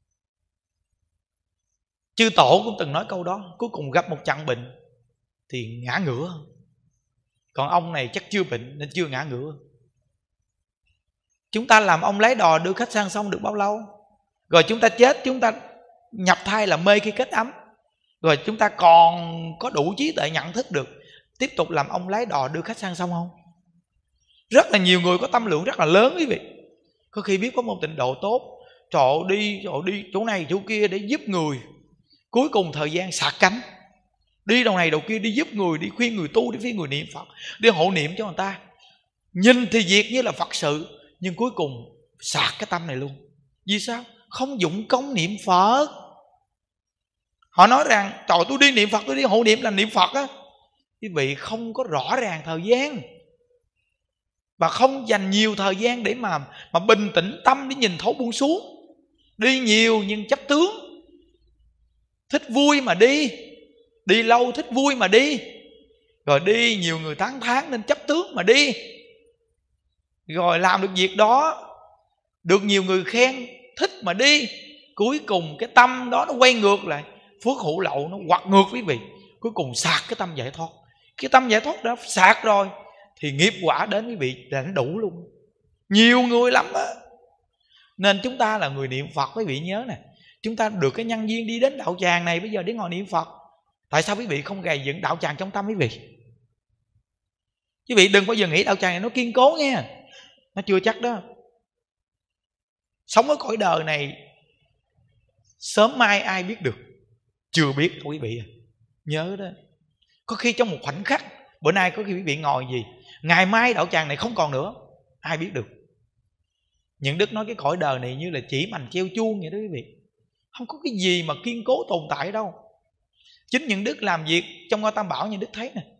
Chư tổ cũng từng nói câu đó. Cuối cùng gặp một trận bệnh thì ngã ngửa. Còn ông này chắc chưa bệnh nên chưa ngã ngửa. Chúng ta làm ông lái đò đưa khách sang sông được bao lâu? Rồi chúng ta chết, chúng ta nhập thai là mê khi kết ấm. Rồi chúng ta còn có đủ trí tuệ nhận thức được tiếp tục làm ông lái đò đưa khách sang sông không? Rất là nhiều người có tâm lượng rất là lớn quý vị. Có khi biết có một tịnh độ tốt, trời ơi, đi, trời ơi, đi chỗ này chỗ kia để giúp người. Cuối cùng thời gian sạc cánh, đi đầu này đầu kia đi giúp người, đi khuyên người tu, đi khuyên người niệm Phật, đi hộ niệm cho người ta. Nhìn thì việc như là Phật sự, nhưng cuối cùng sạc cái tâm này luôn. Vì sao? Không dụng công niệm Phật. Họ nói rằng trời tôi đi niệm Phật, tôi đi hộ niệm là niệm Phật á. Quý vị không có rõ ràng thời gian, và không dành nhiều thời gian để mà mà bình tĩnh tâm để nhìn thấu buông xuống. Đi nhiều nhưng chấp tướng. Thích vui mà đi, đi lâu thích vui mà đi. Rồi đi nhiều người tán thán nên chấp tướng mà đi. Rồi làm được việc đó được nhiều người khen, thích mà đi. Cuối cùng cái tâm đó nó quay ngược lại, phước hữu lậu nó quặt ngược quý vị. Cuối cùng sạc cái tâm giải thoát. Cái tâm giải thoát đó sạc rồi thì nghiệp quả đến quý vị là nó đủ luôn. Nhiều người lắm á. Nên chúng ta là người niệm Phật, quý vị nhớ nè, Chúng ta được cái nhân duyên đi đến đạo tràng này, bây giờ để ngồi niệm Phật. Tại sao quý vị không gầy dựng đạo tràng trong tâm quý vị? Quý vị đừng bao giờ nghĩ đạo tràng này nó kiên cố nha, nó chưa chắc đó. Sống ở cõi đời này sớm mai ai biết được, chưa biết đâu quý vị à. Nhớ đó, có khi trong một khoảnh khắc, bữa nay có khi quý vị ngồi gì, ngày mai đạo tràng này không còn nữa, ai biết được. Những đức nói cái cõi đời này như là chỉ mành treo chuông vậy đó quý vị, không có cái gì mà kiên cố tồn tại đâu. Chính những đức làm việc trong ngôi Tam Bảo, những đức thấy nè,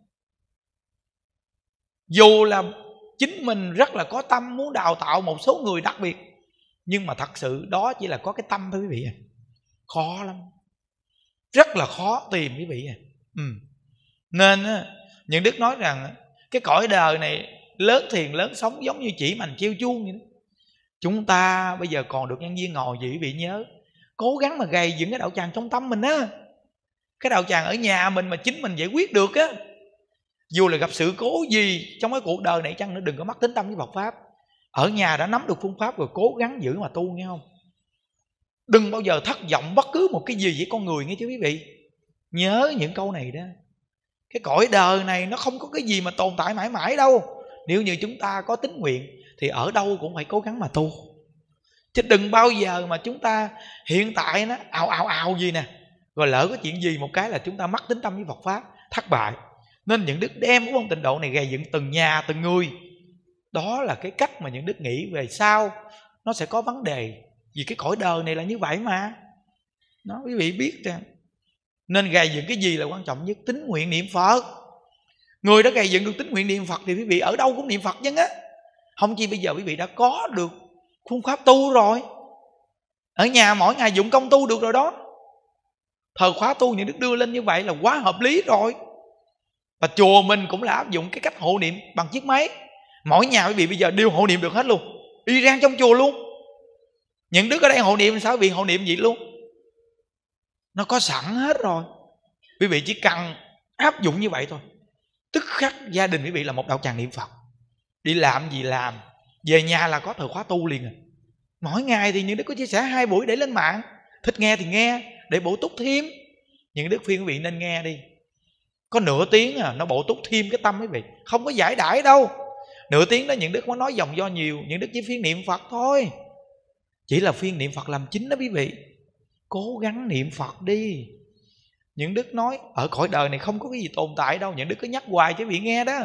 dù là chính mình rất là có tâm muốn đào tạo một số người đặc biệt, nhưng mà thật sự đó chỉ là có cái tâm thôi quý vị à. Khó lắm, rất là khó tìm quý vị à. ừ. Nên những đức nói rằng cái cõi đời này lớn thiền lớn sống giống như chỉ mành treo chuông vậy đó. Chúng ta bây giờ còn được nhân viên ngồi gì quý vị nhớ, cố gắng mà gầy dựng cái đạo tràng trong tâm mình á. Cái đạo tràng ở nhà mình mà chính mình giải quyết được á, dù là gặp sự cố gì trong cái cuộc đời này chăng nữa, đừng có mắc tính tâm với Phật Pháp. Ở nhà đã nắm được phương pháp rồi, cố gắng giữ mà tu nghe không. Đừng bao giờ thất vọng bất cứ một cái gì với con người nghe chứ quý vị. Nhớ những câu này đó. Cái cõi đời này nó không có cái gì mà tồn tại mãi mãi đâu. Nếu như chúng ta có tín nguyện thì ở đâu cũng phải cố gắng mà tu. Chứ đừng bao giờ mà chúng ta hiện tại nó ào ào ào gì nè, rồi lỡ có chuyện gì một cái là chúng ta mắc tính tâm với Phật Pháp, thất bại. Nên những đức đem của môn Tịnh Độ này gầy dựng từng nhà từng người. Đó là cái cách mà những đức nghĩ về sau nó sẽ có vấn đề. Vì cái cõi đời này là như vậy mà. Đó, quý vị biết rằng nên gầy dựng cái gì là quan trọng nhất? Tín nguyện niệm Phật. Người đã gầy dựng được tín nguyện niệm Phật thì quý vị ở đâu cũng niệm Phật chứ á. Không chi bây giờ quý vị đã có được phương pháp tu rồi. Ở nhà mỗi ngày dụng công tu được rồi đó. Thời khóa tu những đức đưa lên như vậy là quá hợp lý rồi. Và chùa mình cũng là áp dụng cái cách hộ niệm bằng chiếc máy. Mỗi nhà quý vị bây giờ đều hộ niệm được hết luôn, y rang trong chùa luôn. Những đức ở đây hộ niệm sao quý vị hộ niệm gì luôn, nó có sẵn hết rồi. Quý vị chỉ cần áp dụng như vậy thôi, tức khắc gia đình quý vị là một đạo tràng niệm Phật. Đi làm gì làm, về nhà là có thời khóa tu liền à. Mỗi ngày thì những đức có chia sẻ hai buổi để lên mạng, thích nghe thì nghe để bổ túc thêm. Những đức khuyên quý vị nên nghe đi. Có nửa tiếng à, nó bổ túc thêm cái tâm quý vị, không có giải đãi đâu. Nửa tiếng đó những đức có nói dòng do nhiều, những đức chỉ phiên niệm Phật thôi. Chỉ là phiên niệm Phật làm chính đó quý vị. Cố gắng niệm Phật đi. Những đức nói ở cõi đời này không có cái gì tồn tại đâu. Những đức cứ nhắc hoài cho quý vị nghe đó.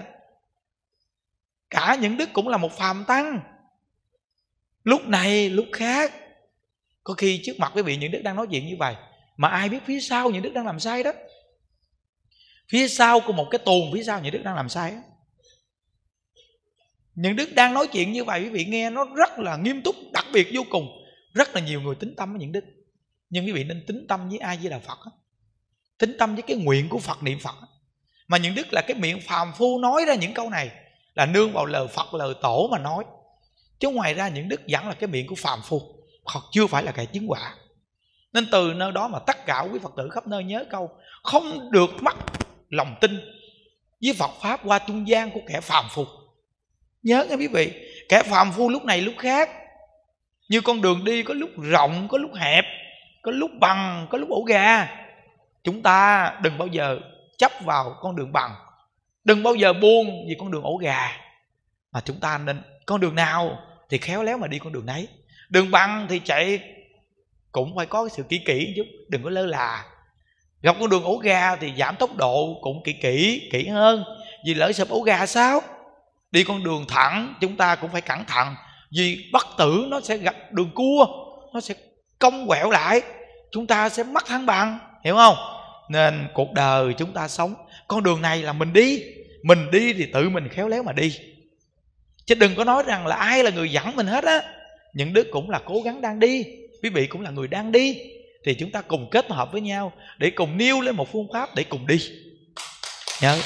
Cả những đức cũng là một phàm tăng, lúc này lúc khác. Có khi trước mặt quý vị những đức đang nói chuyện như vậy, mà ai biết phía sau những đức đang làm sai đó. Phía sau của một cái tuồng, phía sau những đức đang làm sai đó. Những đức đang nói chuyện như vậy quý vị nghe nó rất là nghiêm túc, đặc biệt vô cùng. Rất là nhiều người tín tâm với những đức. Nhưng quý vị nên tín tâm với ai? Với là Phật. Tín tâm với cái nguyện của Phật, niệm Phật. Mà những đức là cái miệng phàm phu nói ra những câu này là nương vào lời Phật, lời Tổ mà nói. Chứ ngoài ra những đức vẫn là cái miệng của phàm phu, hoặc chưa phải là kẻ chứng quả. Nên từ nơi đó mà tất cả quý Phật tử khắp nơi nhớ câu: không được mắc lòng tin với Phật Pháp qua trung gian của kẻ phàm phu. Nhớ nghe quý vị, kẻ phàm phu lúc này lúc khác. Như con đường đi có lúc rộng, có lúc hẹp, có lúc bằng, có lúc ổ gà. Chúng ta đừng bao giờ chấp vào con đường bằng, đừng bao giờ buông vì con đường ổ gà. Mà chúng ta nên con đường nào thì khéo léo mà đi con đường đấy. Đường bằng thì chạy cũng phải có sự kỹ kỹ chút, đừng có lơ là. Gặp con đường ổ gà thì giảm tốc độ cũng kỹ kỹ, kỹ hơn. Vì lỡ sập ổ gà sao? Đi con đường thẳng chúng ta cũng phải cẩn thận. Vì bất tử nó sẽ gặp đường cua, nó sẽ cong quẹo lại, chúng ta sẽ mất thăng bằng, hiểu không? Nên cuộc đời chúng ta sống, con đường này là mình đi. Mình đi thì tự mình khéo léo mà đi. Chứ đừng có nói rằng là ai là người dẫn mình hết á. Những đức cũng là cố gắng đang đi, quý vị cũng là người đang đi. Thì chúng ta cùng kết hợp với nhau để cùng nêu lên một phương pháp để cùng đi. Nhớ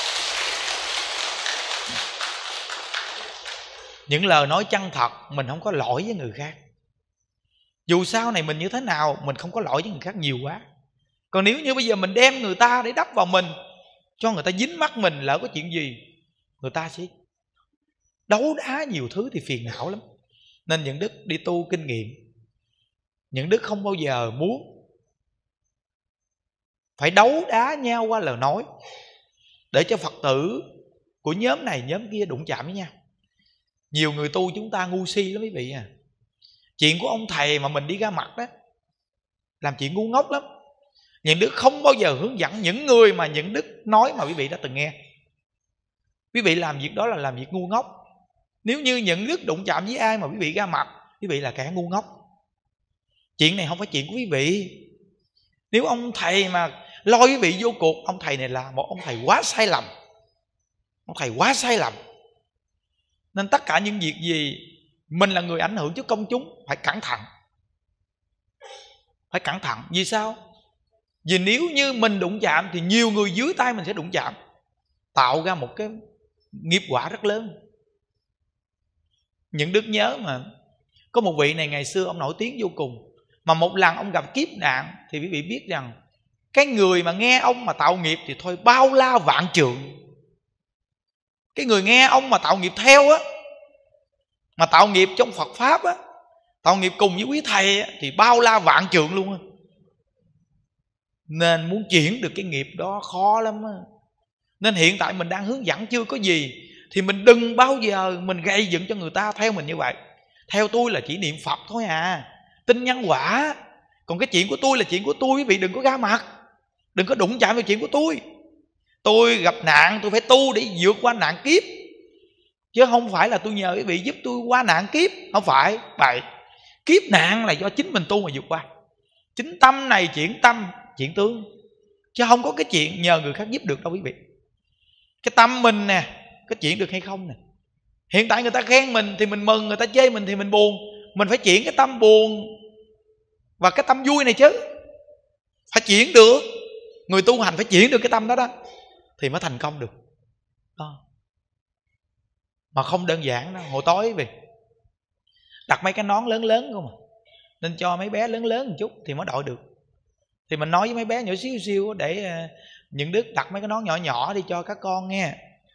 những lời nói chân thật, mình không có lỗi với người khác. Dù sau này mình như thế nào, mình không có lỗi với người khác nhiều quá. Còn nếu như bây giờ mình đem người ta để đắp vào mình, cho người ta dính mắt mình, lỡ có chuyện gì, người ta sẽ đấu đá nhiều thứ thì phiền não lắm. Nên những đức đi tu kinh nghiệm, Những Đức không bao giờ muốn phải đấu đá nhau qua lời nói để cho Phật tử của nhóm này nhóm kia đụng chạm với nhau. Nhiều người tu chúng ta ngu si lắm quý vị à. Chuyện của ông thầy mà mình đi ra mặt đó, làm chuyện ngu ngốc lắm. Những Đức không bao giờ hướng dẫn những người mà những Đức nói mà quý vị đã từng nghe. Quý vị làm việc đó là làm việc ngu ngốc. Nếu như những Đức đụng chạm với ai mà quý vị ra mặt, quý vị là kẻ ngu ngốc. Chuyện này không phải chuyện của quý vị. Nếu ông thầy mà lôi quý vị vô cuộc, ông thầy này là một ông thầy quá sai lầm. Ông thầy quá sai lầm. Nên tất cả những việc gì mình là người ảnh hưởng trước công chúng phải cẩn thận. Phải cẩn thận. Vì sao? Vì nếu như mình đụng chạm thì nhiều người dưới tay mình sẽ đụng chạm, tạo ra một cái nghiệp quả rất lớn. Những Đức nhớ mà có một vị này ngày xưa ông nổi tiếng vô cùng, mà một lần ông gặp kiếp nạn thì quý vị biết rằng cái người mà nghe ông mà tạo nghiệp thì thôi bao la vạn trượng. Cái người nghe ông mà tạo nghiệp theo á, mà tạo nghiệp trong Phật Pháp á, tạo nghiệp cùng với quý thầy á, thì bao la vạn trượng luôn á. Nên muốn chuyển được cái nghiệp đó khó lắm á. Nên hiện tại mình đang hướng dẫn chưa có gì, thì mình đừng bao giờ mình gây dựng cho người ta theo mình như vậy. Theo tôi là chỉ niệm Phật thôi à, tin nhân quả. Còn cái chuyện của tôi là chuyện của tôi, quý vị đừng có ra mặt, đừng có đụng chạm vào chuyện của tôi. Tôi gặp nạn tôi phải tu để vượt qua nạn kiếp, chứ không phải là tôi nhờ quý vị giúp tôi qua nạn kiếp. Không phải vậy. Kiếp nạn là do chính mình tu mà vượt qua. Chính tâm này chuyển tâm chuyển tướng, chứ không có cái chuyện nhờ người khác giúp được đâu quý vị. Cái tâm mình nè, có chuyển được hay không nè. Hiện tại người ta khen mình thì mình mừng, người ta chê mình thì mình buồn. Mình phải chuyển cái tâm buồn và cái tâm vui này chứ. Phải chuyển được. Người tu hành phải chuyển được cái tâm đó đó thì mới thành công được đó. Mà không đơn giản đâu. Hồi tối về đặt mấy cái nón lớn lớn không à, nên cho mấy bé lớn lớn một chút thì mới đội được. Thì mình nói với mấy bé nhỏ xíu xíu để những Đức đặt mấy cái nón nhỏ nhỏ đi cho các con nghe.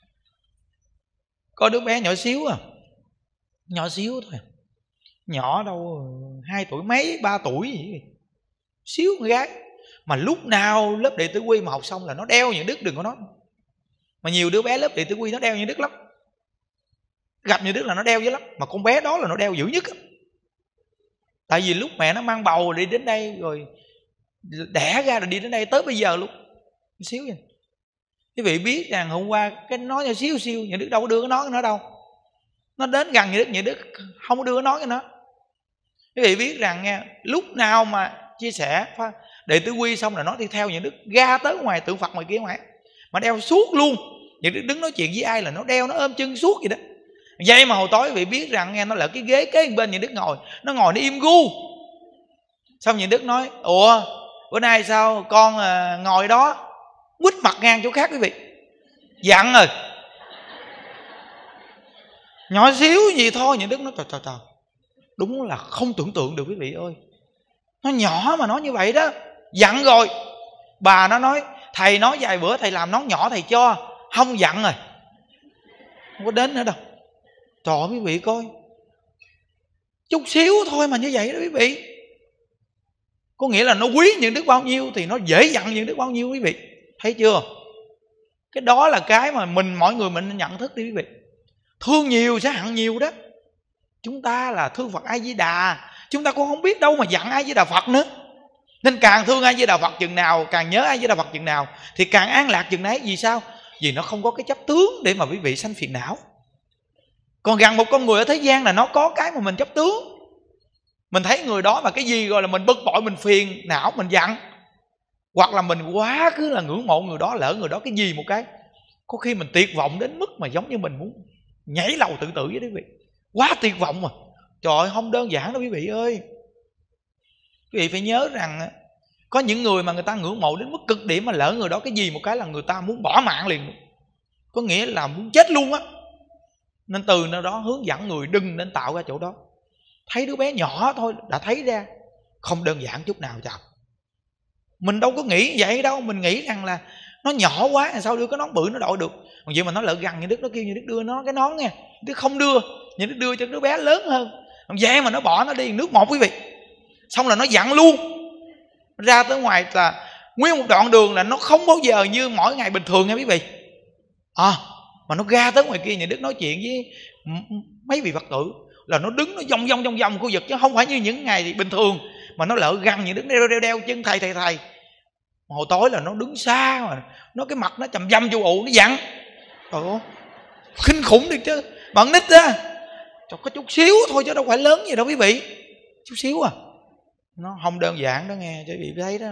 Có đứa bé nhỏ xíu à, nhỏ xíu thôi, nhỏ đâu hai tuổi mấy, ba tuổi gì, xíu con gái. Mà lúc nào lớp Đệ Tử Quy mà học xong là nó đeo những Đức, đừng có nói. Mà nhiều đứa bé lớp Đệ Tử Quy nó đeo những Đức lắm, gặp những Đức là nó đeo dữ lắm. Mà con bé đó là nó đeo dữ nhất. Tại vì lúc mẹ nó mang bầu đi đến đây, rồi đẻ ra rồi đi đến đây tới bây giờ luôn, xíu vậy. Quý vị biết rằng hôm qua cái nói nhỏ xíu xíu, những Đức đâu có đưa cái nón cho nó đâu. Nó đến gần những Đức, những Đức không có đưa cái nón cho nó. Quý vị biết rằng nha, lúc nào mà chia sẻ Đệ Tử Quy xong là nó đi theo những Đức ra tới ngoài tượng Phật ngoài kia ngoài, mà đeo suốt luôn. Những Đức đứng nói chuyện với ai là nó đeo, nó ôm chân suốt vậy đó. Vậy mà hồi tối quý vị biết rằng nghe, nó là cái ghế kế bên những Đức ngồi, nó ngồi nó im gu. Xong những Đức nói: ủa bữa nay sao con à, ngồi đó quýt mặt ngang chỗ khác quý vị. Dặn rồi. Nhỏ xíu gì thôi. Những Đức nói trời trời trời, đúng là không tưởng tượng được quý vị ơi. Nó nhỏ mà nói như vậy đó. Dặn rồi. Bà nó nói thầy nói vài bữa thầy làm nón nhỏ thầy cho, không dặn rồi, không có đến nữa đâu. Trời ơi quý vị coi, chút xíu thôi mà như vậy đó quý vị. Có nghĩa là nó quý những Đức bao nhiêu thì nó dễ dặn những Đức bao nhiêu quý vị. Thấy chưa? Cái đó là cái mà mình mọi người mình nhận thức đi quý vị. Thương nhiều sẽ hận nhiều đó. Chúng ta là thương Phật A Di Đà, chúng ta cũng không biết đâu mà giận A Di Đà Phật nữa. Nên càng thương A Di Đà Phật chừng nào, càng nhớ A Di Đà Phật chừng nào thì càng an lạc chừng nấy. Vì sao? Vì nó không có cái chấp tướng để mà quý vị sanh phiền não. Còn gần một con người ở thế gian là nó có cái mà mình chấp tướng. Mình thấy người đó mà cái gì rồi là mình bực bội, mình phiền não, mình giận. Hoặc là mình quá cứ là ngưỡng mộ người đó, lỡ người đó cái gì một cái, có khi mình tuyệt vọng đến mức mà giống như mình muốn nhảy lầu tự tử với quý vị. Quá tuyệt vọng mà. Trời ơi không đơn giản đâu quý vị ơi. Quý vị phải nhớ rằng có những người mà người ta ngưỡng mộ đến mức cực điểm, mà lỡ người đó cái gì một cái là người ta muốn bỏ mạng liền, có nghĩa là muốn chết luôn á. Nên từ nơi đó hướng dẫn người đừng nên tạo ra chỗ đó. Thấy đứa bé nhỏ thôi đã thấy ra không đơn giản chút nào chào. Mình đâu có nghĩ vậy đâu. Mình nghĩ rằng là nó nhỏ quá, làm sao đưa cái nón bự nó đội được. Còn vậy mà nó lỡ gần như Đức, nó kêu như Đức đưa nó cái nón nha, Đức không đưa, như Đức đưa cho đứa bé lớn hơn. Còn vậy mà nó bỏ nó đi nước một quý vị. xong là nó dặn luôn. Ra tới ngoài là nguyên một đoạn đường là nó không bao giờ như mỗi ngày bình thường nha quý vị. À, mà nó ra tới ngoài kia nhà Đức nói chuyện với mấy vị Phật tử là nó đứng nó vòng vòng vòng vòng khu vực, chứ không phải như những ngày bình thường mà nó lỡ găng nhà Đức đeo đeo đeo chân thầy thầy thầy. Hồi tối là nó đứng xa mà nó cái mặt nó chầm dăm chu ụ nó dặn. Trời ơi, kinh khủng đi chứ. Bạn nít á, cho có chút xíu thôi chứ đâu phải lớn gì đâu quý vị, chút xíu à. Nó không đơn giản đó nghe cho quý vị thấy đó.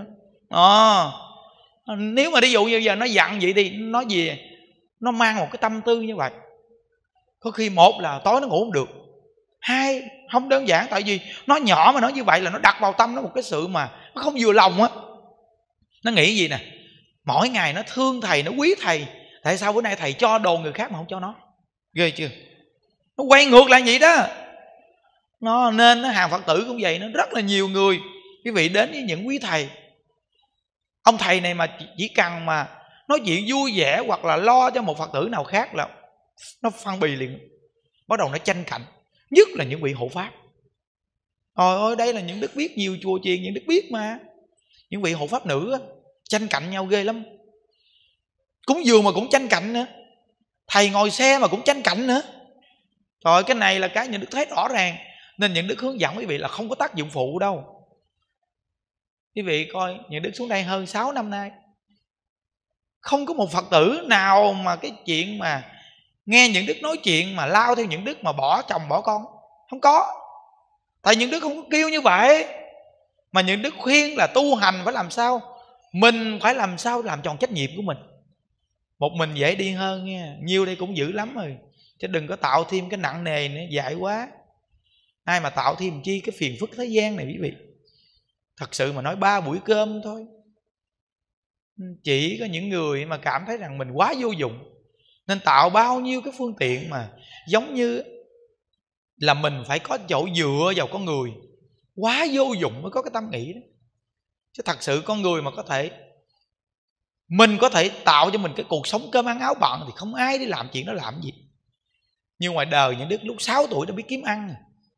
À, nếu mà ví dụ như giờ nó dặn vậy đi, nói gì nó mang một cái tâm tư như vậy. Có khi một là tối nó ngủ không được, hai không đơn giản tại vì nó nhỏ mà nói như vậy là nó đặt vào tâm nó một cái sự mà nó không vừa lòng á. Nó nghĩ gì nè, mỗi ngày nó thương thầy, nó quý thầy, tại sao bữa nay thầy cho đồ người khác mà không cho nó? Ghê chưa? Nó quay ngược lại vậy đó. Nó nên nó hàng Phật tử cũng vậy, nó rất là nhiều người quý vị đến với những quý thầy. Ông thầy này mà chỉ cần mà nói chuyện vui vẻ hoặc là lo cho một Phật tử nào khác là nó phân bì liền, bắt đầu nó tranh cạnh, nhất là những vị hộ pháp. Trời ơi, đây là những đức biết nhiều chùa chiền, những đức biết mà. Những vị hộ pháp nữ á, tranh cạnh nhau ghê lắm. Cúng dường mà cũng tranh cạnh nữa, thầy ngồi xe mà cũng tranh cạnh nữa. Trời ơi, cái này là cái những đức thấy rõ ràng. Nên những đức hướng dẫn quý vị là không có tác dụng phụ đâu. Quý vị coi, những đức xuống đây hơn sáu năm nay, không có một Phật tử nào mà cái chuyện mà nghe những đức nói chuyện mà lao theo những đức mà bỏ chồng bỏ con. Không có. Tại những đức không có kêu như vậy. Mà những đức khuyên là tu hành phải làm sao, mình phải làm sao làm tròn trách nhiệm của mình. Một mình dễ đi hơn nha. Nhiều đây cũng dữ lắm rồi, chứ đừng có tạo thêm cái nặng nề nữa, dại quá. Ai mà tạo thêm chi cái phiền phức thế gian này quý vị. Thật sự mà nói ba buổi cơm thôi. Chỉ có những người mà cảm thấy rằng mình quá vô dụng nên tạo bao nhiêu cái phương tiện mà giống như là mình phải có chỗ dựa vào con người. Quá vô dụng mới có cái tâm nghĩ đó. Chứ thật sự con người mà có thể, mình có thể tạo cho mình cái cuộc sống cơm ăn áo bận thì không ai đi làm chuyện đó làm gì. Nhưng ngoài đời những đức lúc sáu tuổi đã biết kiếm ăn.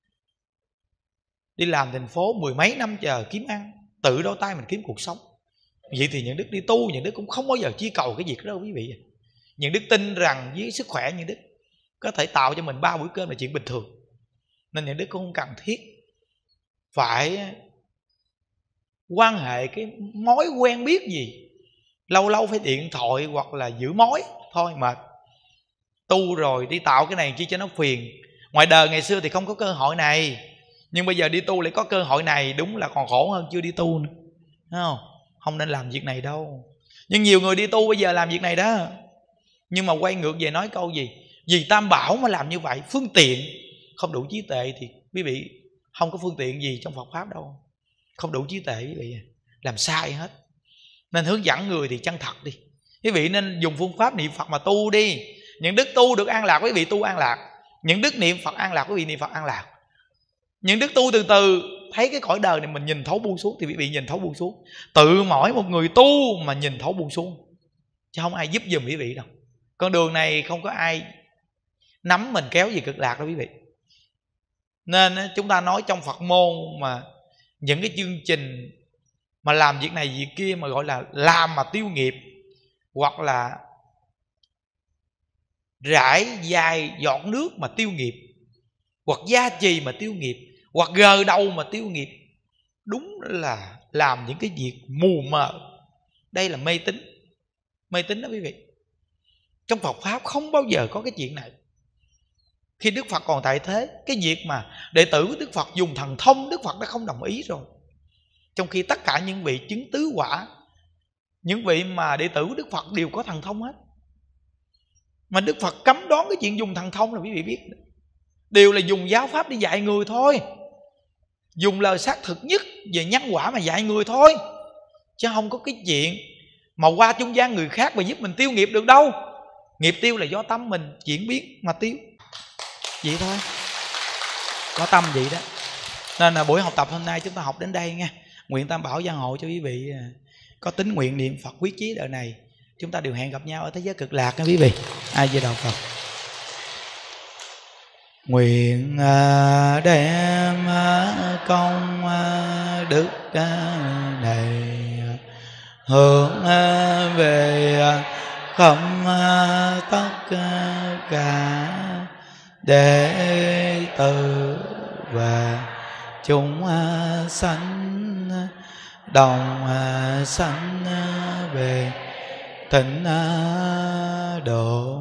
Đi làm thành phố mười mấy năm chờ kiếm ăn, tự đôi tay mình kiếm cuộc sống. Vậy thì những đức đi tu, những đức cũng không bao giờ chi cầu cái việc đó đâu quý vị. Những đức tin rằng với sức khỏe những đức có thể tạo cho mình ba buổi cơm là chuyện bình thường. Nên những đức cũng không cần thiết phải quan hệ cái mối quen biết gì. Lâu lâu phải điện thoại hoặc là giữ mối thôi mà. Tu rồi đi tạo cái này chi cho nó phiền. Ngoài đời ngày xưa thì không có cơ hội này, nhưng bây giờ đi tu lại có cơ hội này, đúng là còn khổ hơn chưa đi tu nữa. Thấy không? Không nên làm việc này đâu. Nhưng nhiều người đi tu bây giờ làm việc này đó. Nhưng mà quay ngược về nói câu gì? Vì Tam Bảo mà làm như vậy. Phương tiện không đủ trí tuệ thì quý vị không có phương tiện gì trong Phật Pháp đâu. Không đủ trí tuệ quý vị làm sai hết. Nên hướng dẫn người thì chân thật đi. Quý vị nên dùng phương pháp niệm Phật mà tu đi. Những đức tu được an lạc, quý vị tu an lạc. Những đức niệm Phật an lạc, quý vị niệm Phật an lạc. Những đức tu từ từ thấy cái cõi đời này mình nhìn thấu buông xuống thì quý vị nhìn thấu buông xuống. Tự mỗi một người tu mà nhìn thấu buông xuống, chứ không ai giúp giùm quý vị đâu. Con đường này không có ai nắm mình kéo gì cực lạc đâu quý vị. Nên chúng ta nói trong Phật môn mà những cái chương trình mà làm việc này việc kia mà gọi là làm mà tiêu nghiệp, hoặc là rải dài giọt nước mà tiêu nghiệp, hoặc gia trì mà tiêu nghiệp, hoặc gờ đầu mà tiêu nghiệp, đúng là làm những cái việc mù mờ. Đây là mê tín. Mê tín đó quý vị. Trong Phật Pháp không bao giờ có cái chuyện này. Khi Đức Phật còn tại thế, cái việc mà đệ tử của Đức Phật dùng thần thông, Đức Phật đã không đồng ý rồi. Trong khi tất cả những vị chứng tứ quả, những vị mà đệ tử của Đức Phật đều có thần thông hết. Mà Đức Phật cấm đoán cái chuyện dùng thần thông là quý vị biết, đều là dùng giáo pháp để dạy người thôi. Dùng lời xác thực nhất về nhân quả mà dạy người thôi. Chứ không có cái chuyện mà qua trung gian người khác mà giúp mình tiêu nghiệp được đâu. Nghiệp tiêu là do tâm mình chuyển biến mà tiêu. Vậy thôi. Có tâm vậy đó. Nên là buổi học tập hôm nay chúng ta học đến đây nha. Nguyện Tam Bảo gia hộ cho quý vị có tín nguyện niệm Phật quyết chí đời này. Chúng ta đều hẹn gặp nhau ở thế giới cực lạc nha quý vị. A Di Đà Phật. Nguyện đem công đức này hướng về không tất cả đệ tử và chúng sanh đồng sanh về tịnh độ.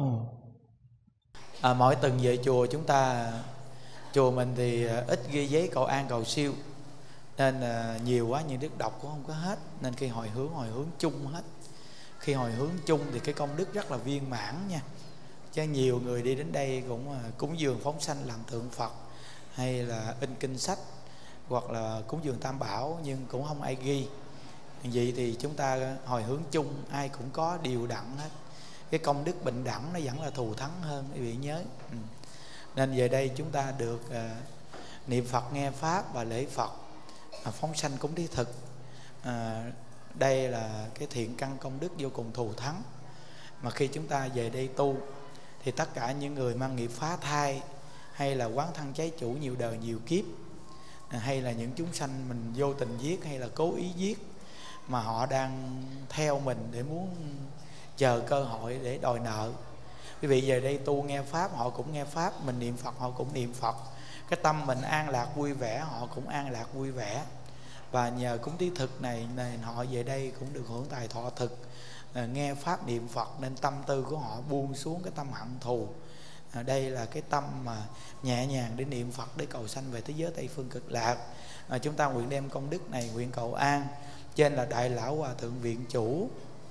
À, mỗi tuần về chùa chúng ta, chùa mình thì ít ghi giấy cầu an cầu siêu nên à, nhiều quá nhưng đức đọc cũng không có hết, nên khi hồi hướng hồi hướng chung hết. Khi hồi hướng chung thì cái công đức rất là viên mãn nha. Chứ nhiều người đi đến đây cũng à, cúng dường phóng sanh làm tượng Phật, hay là in kinh sách, hoặc là cúng dường Tam Bảo nhưng cũng không ai ghi. Vậy thì chúng ta hồi hướng chung ai cũng có điều đẳng hết. Cái công đức bình đẳng nó vẫn là thù thắng hơn, quý vị nhớ. ừ. Nên về đây chúng ta được à, niệm Phật, nghe Pháp và lễ Phật, à, phóng sanh cúng thí thực. à, Đây là cái thiện căn công đức vô cùng thù thắng. Mà khi chúng ta về đây tu thì tất cả những người mang nghiệp phá thai, hay là quán thân cháy chủ nhiều đời nhiều kiếp, à, hay là những chúng sanh mình vô tình giết hay là cố ý giết, mà họ đang theo mình để muốn chờ cơ hội để đòi nợ. Quý vị về đây tu nghe Pháp, họ cũng nghe Pháp, mình niệm Phật họ cũng niệm Phật. Cái tâm mình an lạc vui vẻ, họ cũng an lạc vui vẻ. Và nhờ cúng thí thực này nên họ về đây cũng được hưởng tài thọ thực, à, nghe Pháp niệm Phật, nên tâm tư của họ buông xuống cái tâm hận thù. à, Đây là cái tâm mà nhẹ nhàng để niệm Phật, để cầu sanh về thế giới Tây Phương Cực Lạc. à, Chúng ta nguyện đem công đức này, nguyện cầu an trên là Đại Lão Hòa Thượng Viện Chủ,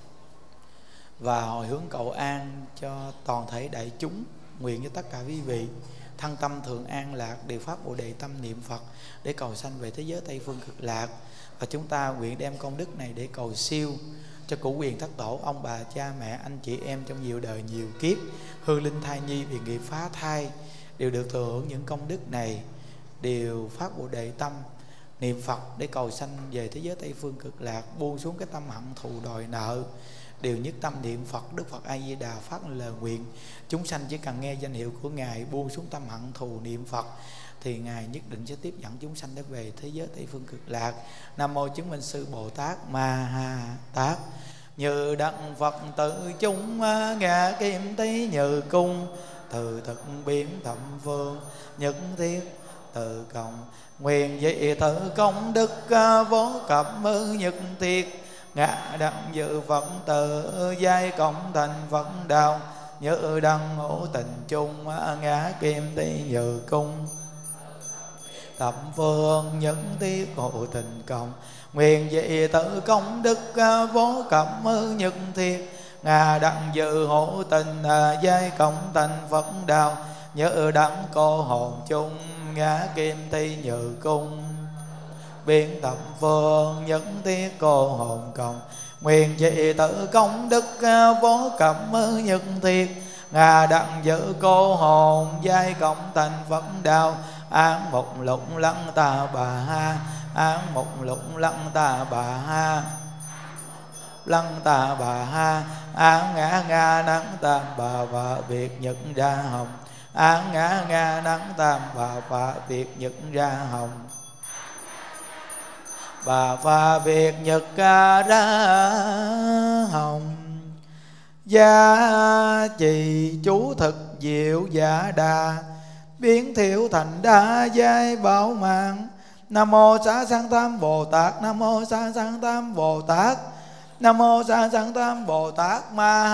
và hồi hướng cầu an cho toàn thể đại chúng. Nguyện cho tất cả quý vị thân tâm thường an lạc, đều phát Bồ Đề tâm niệm Phật để cầu sanh về thế giới Tây Phương Cực Lạc. Và chúng ta nguyện đem công đức này để cầu siêu cho cửu quyền thất tổ, ông bà cha mẹ anh chị em trong nhiều đời nhiều kiếp, hương linh thai nhi vì nghiệp phá thai đều được thừa hưởng những công đức này, đều phát Bồ Đề tâm niệm Phật để cầu sanh về thế giới Tây Phương Cực Lạc, buông xuống cái tâm hận thù đòi nợ, đều nhất tâm niệm Phật. Đức Phật A Di Đà phát lời nguyện chúng sanh chỉ cần nghe danh hiệu của Ngài, buông xuống tâm hận thù niệm Phật, thì Ngài nhất định sẽ tiếp dẫn chúng sanh để về thế giới Tây Phương Cực Lạc. Nam mô chứng minh sư Bồ Tát Ma Ha Tát. Như đặng Phật tự chúng ngã kim tí như cung, từ thực biến thập phương nhất thiết từ cộng, nguyện dị tự công đức vô cập mư nhất thiết, ngã đặng dự Phật tự giai cộng thành Phật đạo, như đăng ngũ tình chung ngã kim tí như cung, thập phương nhất thiết hộ tình cộng, nguyện dị tự công đức vô cập mư nhất thiết, ngà đặng dự hộ tình giai cộng thành Phật đạo, như đặng cô hồn chung ngã kim ti như cung, biến thập phương nhất thiết cô hồn cộng, nguyện dị tự công đức vô cập mư nhất thiết, ngà đặng dự cô hồn giai cộng thành Phật đạo, án một lục lăng ta bà ha, án một lục lăng ta bà ha, lăng ta bà ha, án ngã nga nắng tam bà và việc nhật ra hồng, án ngã nga nắng tam bà và việc nhật ra hồng, bà và việc nhật ra hồng. Gia trì chú thực diệu giả đà, biến thiệu thành đa giai bảo mạng. Nam mô Xá Sanh Tam Bồ Tát, Nam mô Xá Sanh Tam Bồ Tát, Nam mô Xá Sanh Tam Bồ Tát Ma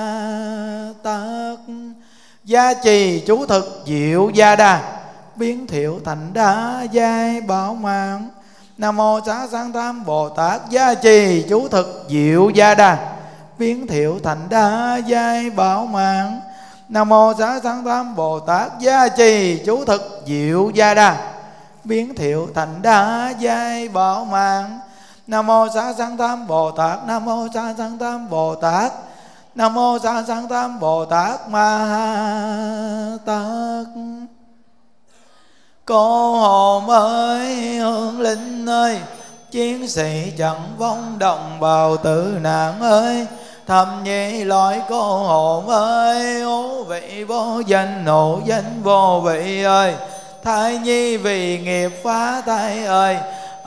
Tát. Gia trì chú thực diệu gia đà, biến thiệu thành đa giai bảo mạng. Nam mô Xá Sanh Tam Bồ Tát. Gia trì chú thực diệu gia đà, biến thiệu thành đa giai bảo mạng. Nam mô Xá Sanh Tam Bồ Tát. Gia trì chú thực diệu gia đà, biến thiệu thành đa giai bảo mạng. Nam mô Xá Sanh Tam Bồ Tát. Nam mô Xá Sanh Tam Bồ Tát. Nam mô Xá Sanh Tam Bồ Tát Ma Tát. Cô hồn ơi, hương linh ơi, chiến sĩ chẳng vong đồng bào tử nạn ơi, thầm nhị loại cô hồn ơi, ố vị vô danh nộ danh vô vị ơi, thai nhi vì nghiệp phá thai ơi,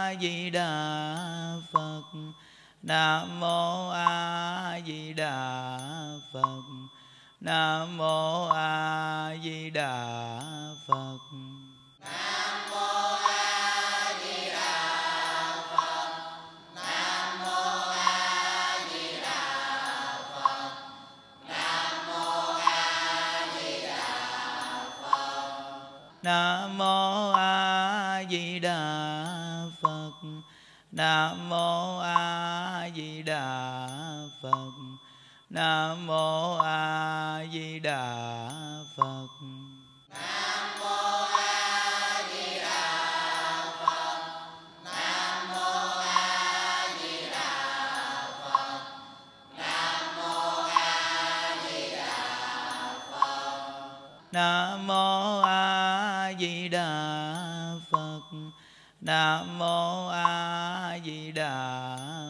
A Di Đà Phật. Nam mô A Di Đà Phật. Nam mô A Di Đà Phật. Nam mô A Di Đà Phật. Nam mô A Di Đà Phật. Nam mô A Di Đà Phật. Nam mô A Di Đà Phật. Nam mô A Di Đà Phật. Nam mô A Di Đà Phật. Nam mô A Di Đà Phật. Nam mô A Di Đà Phật. Nam mô A Di Đà Phật. Nam mô A Di Đà Phật. Nam mô A Di Đà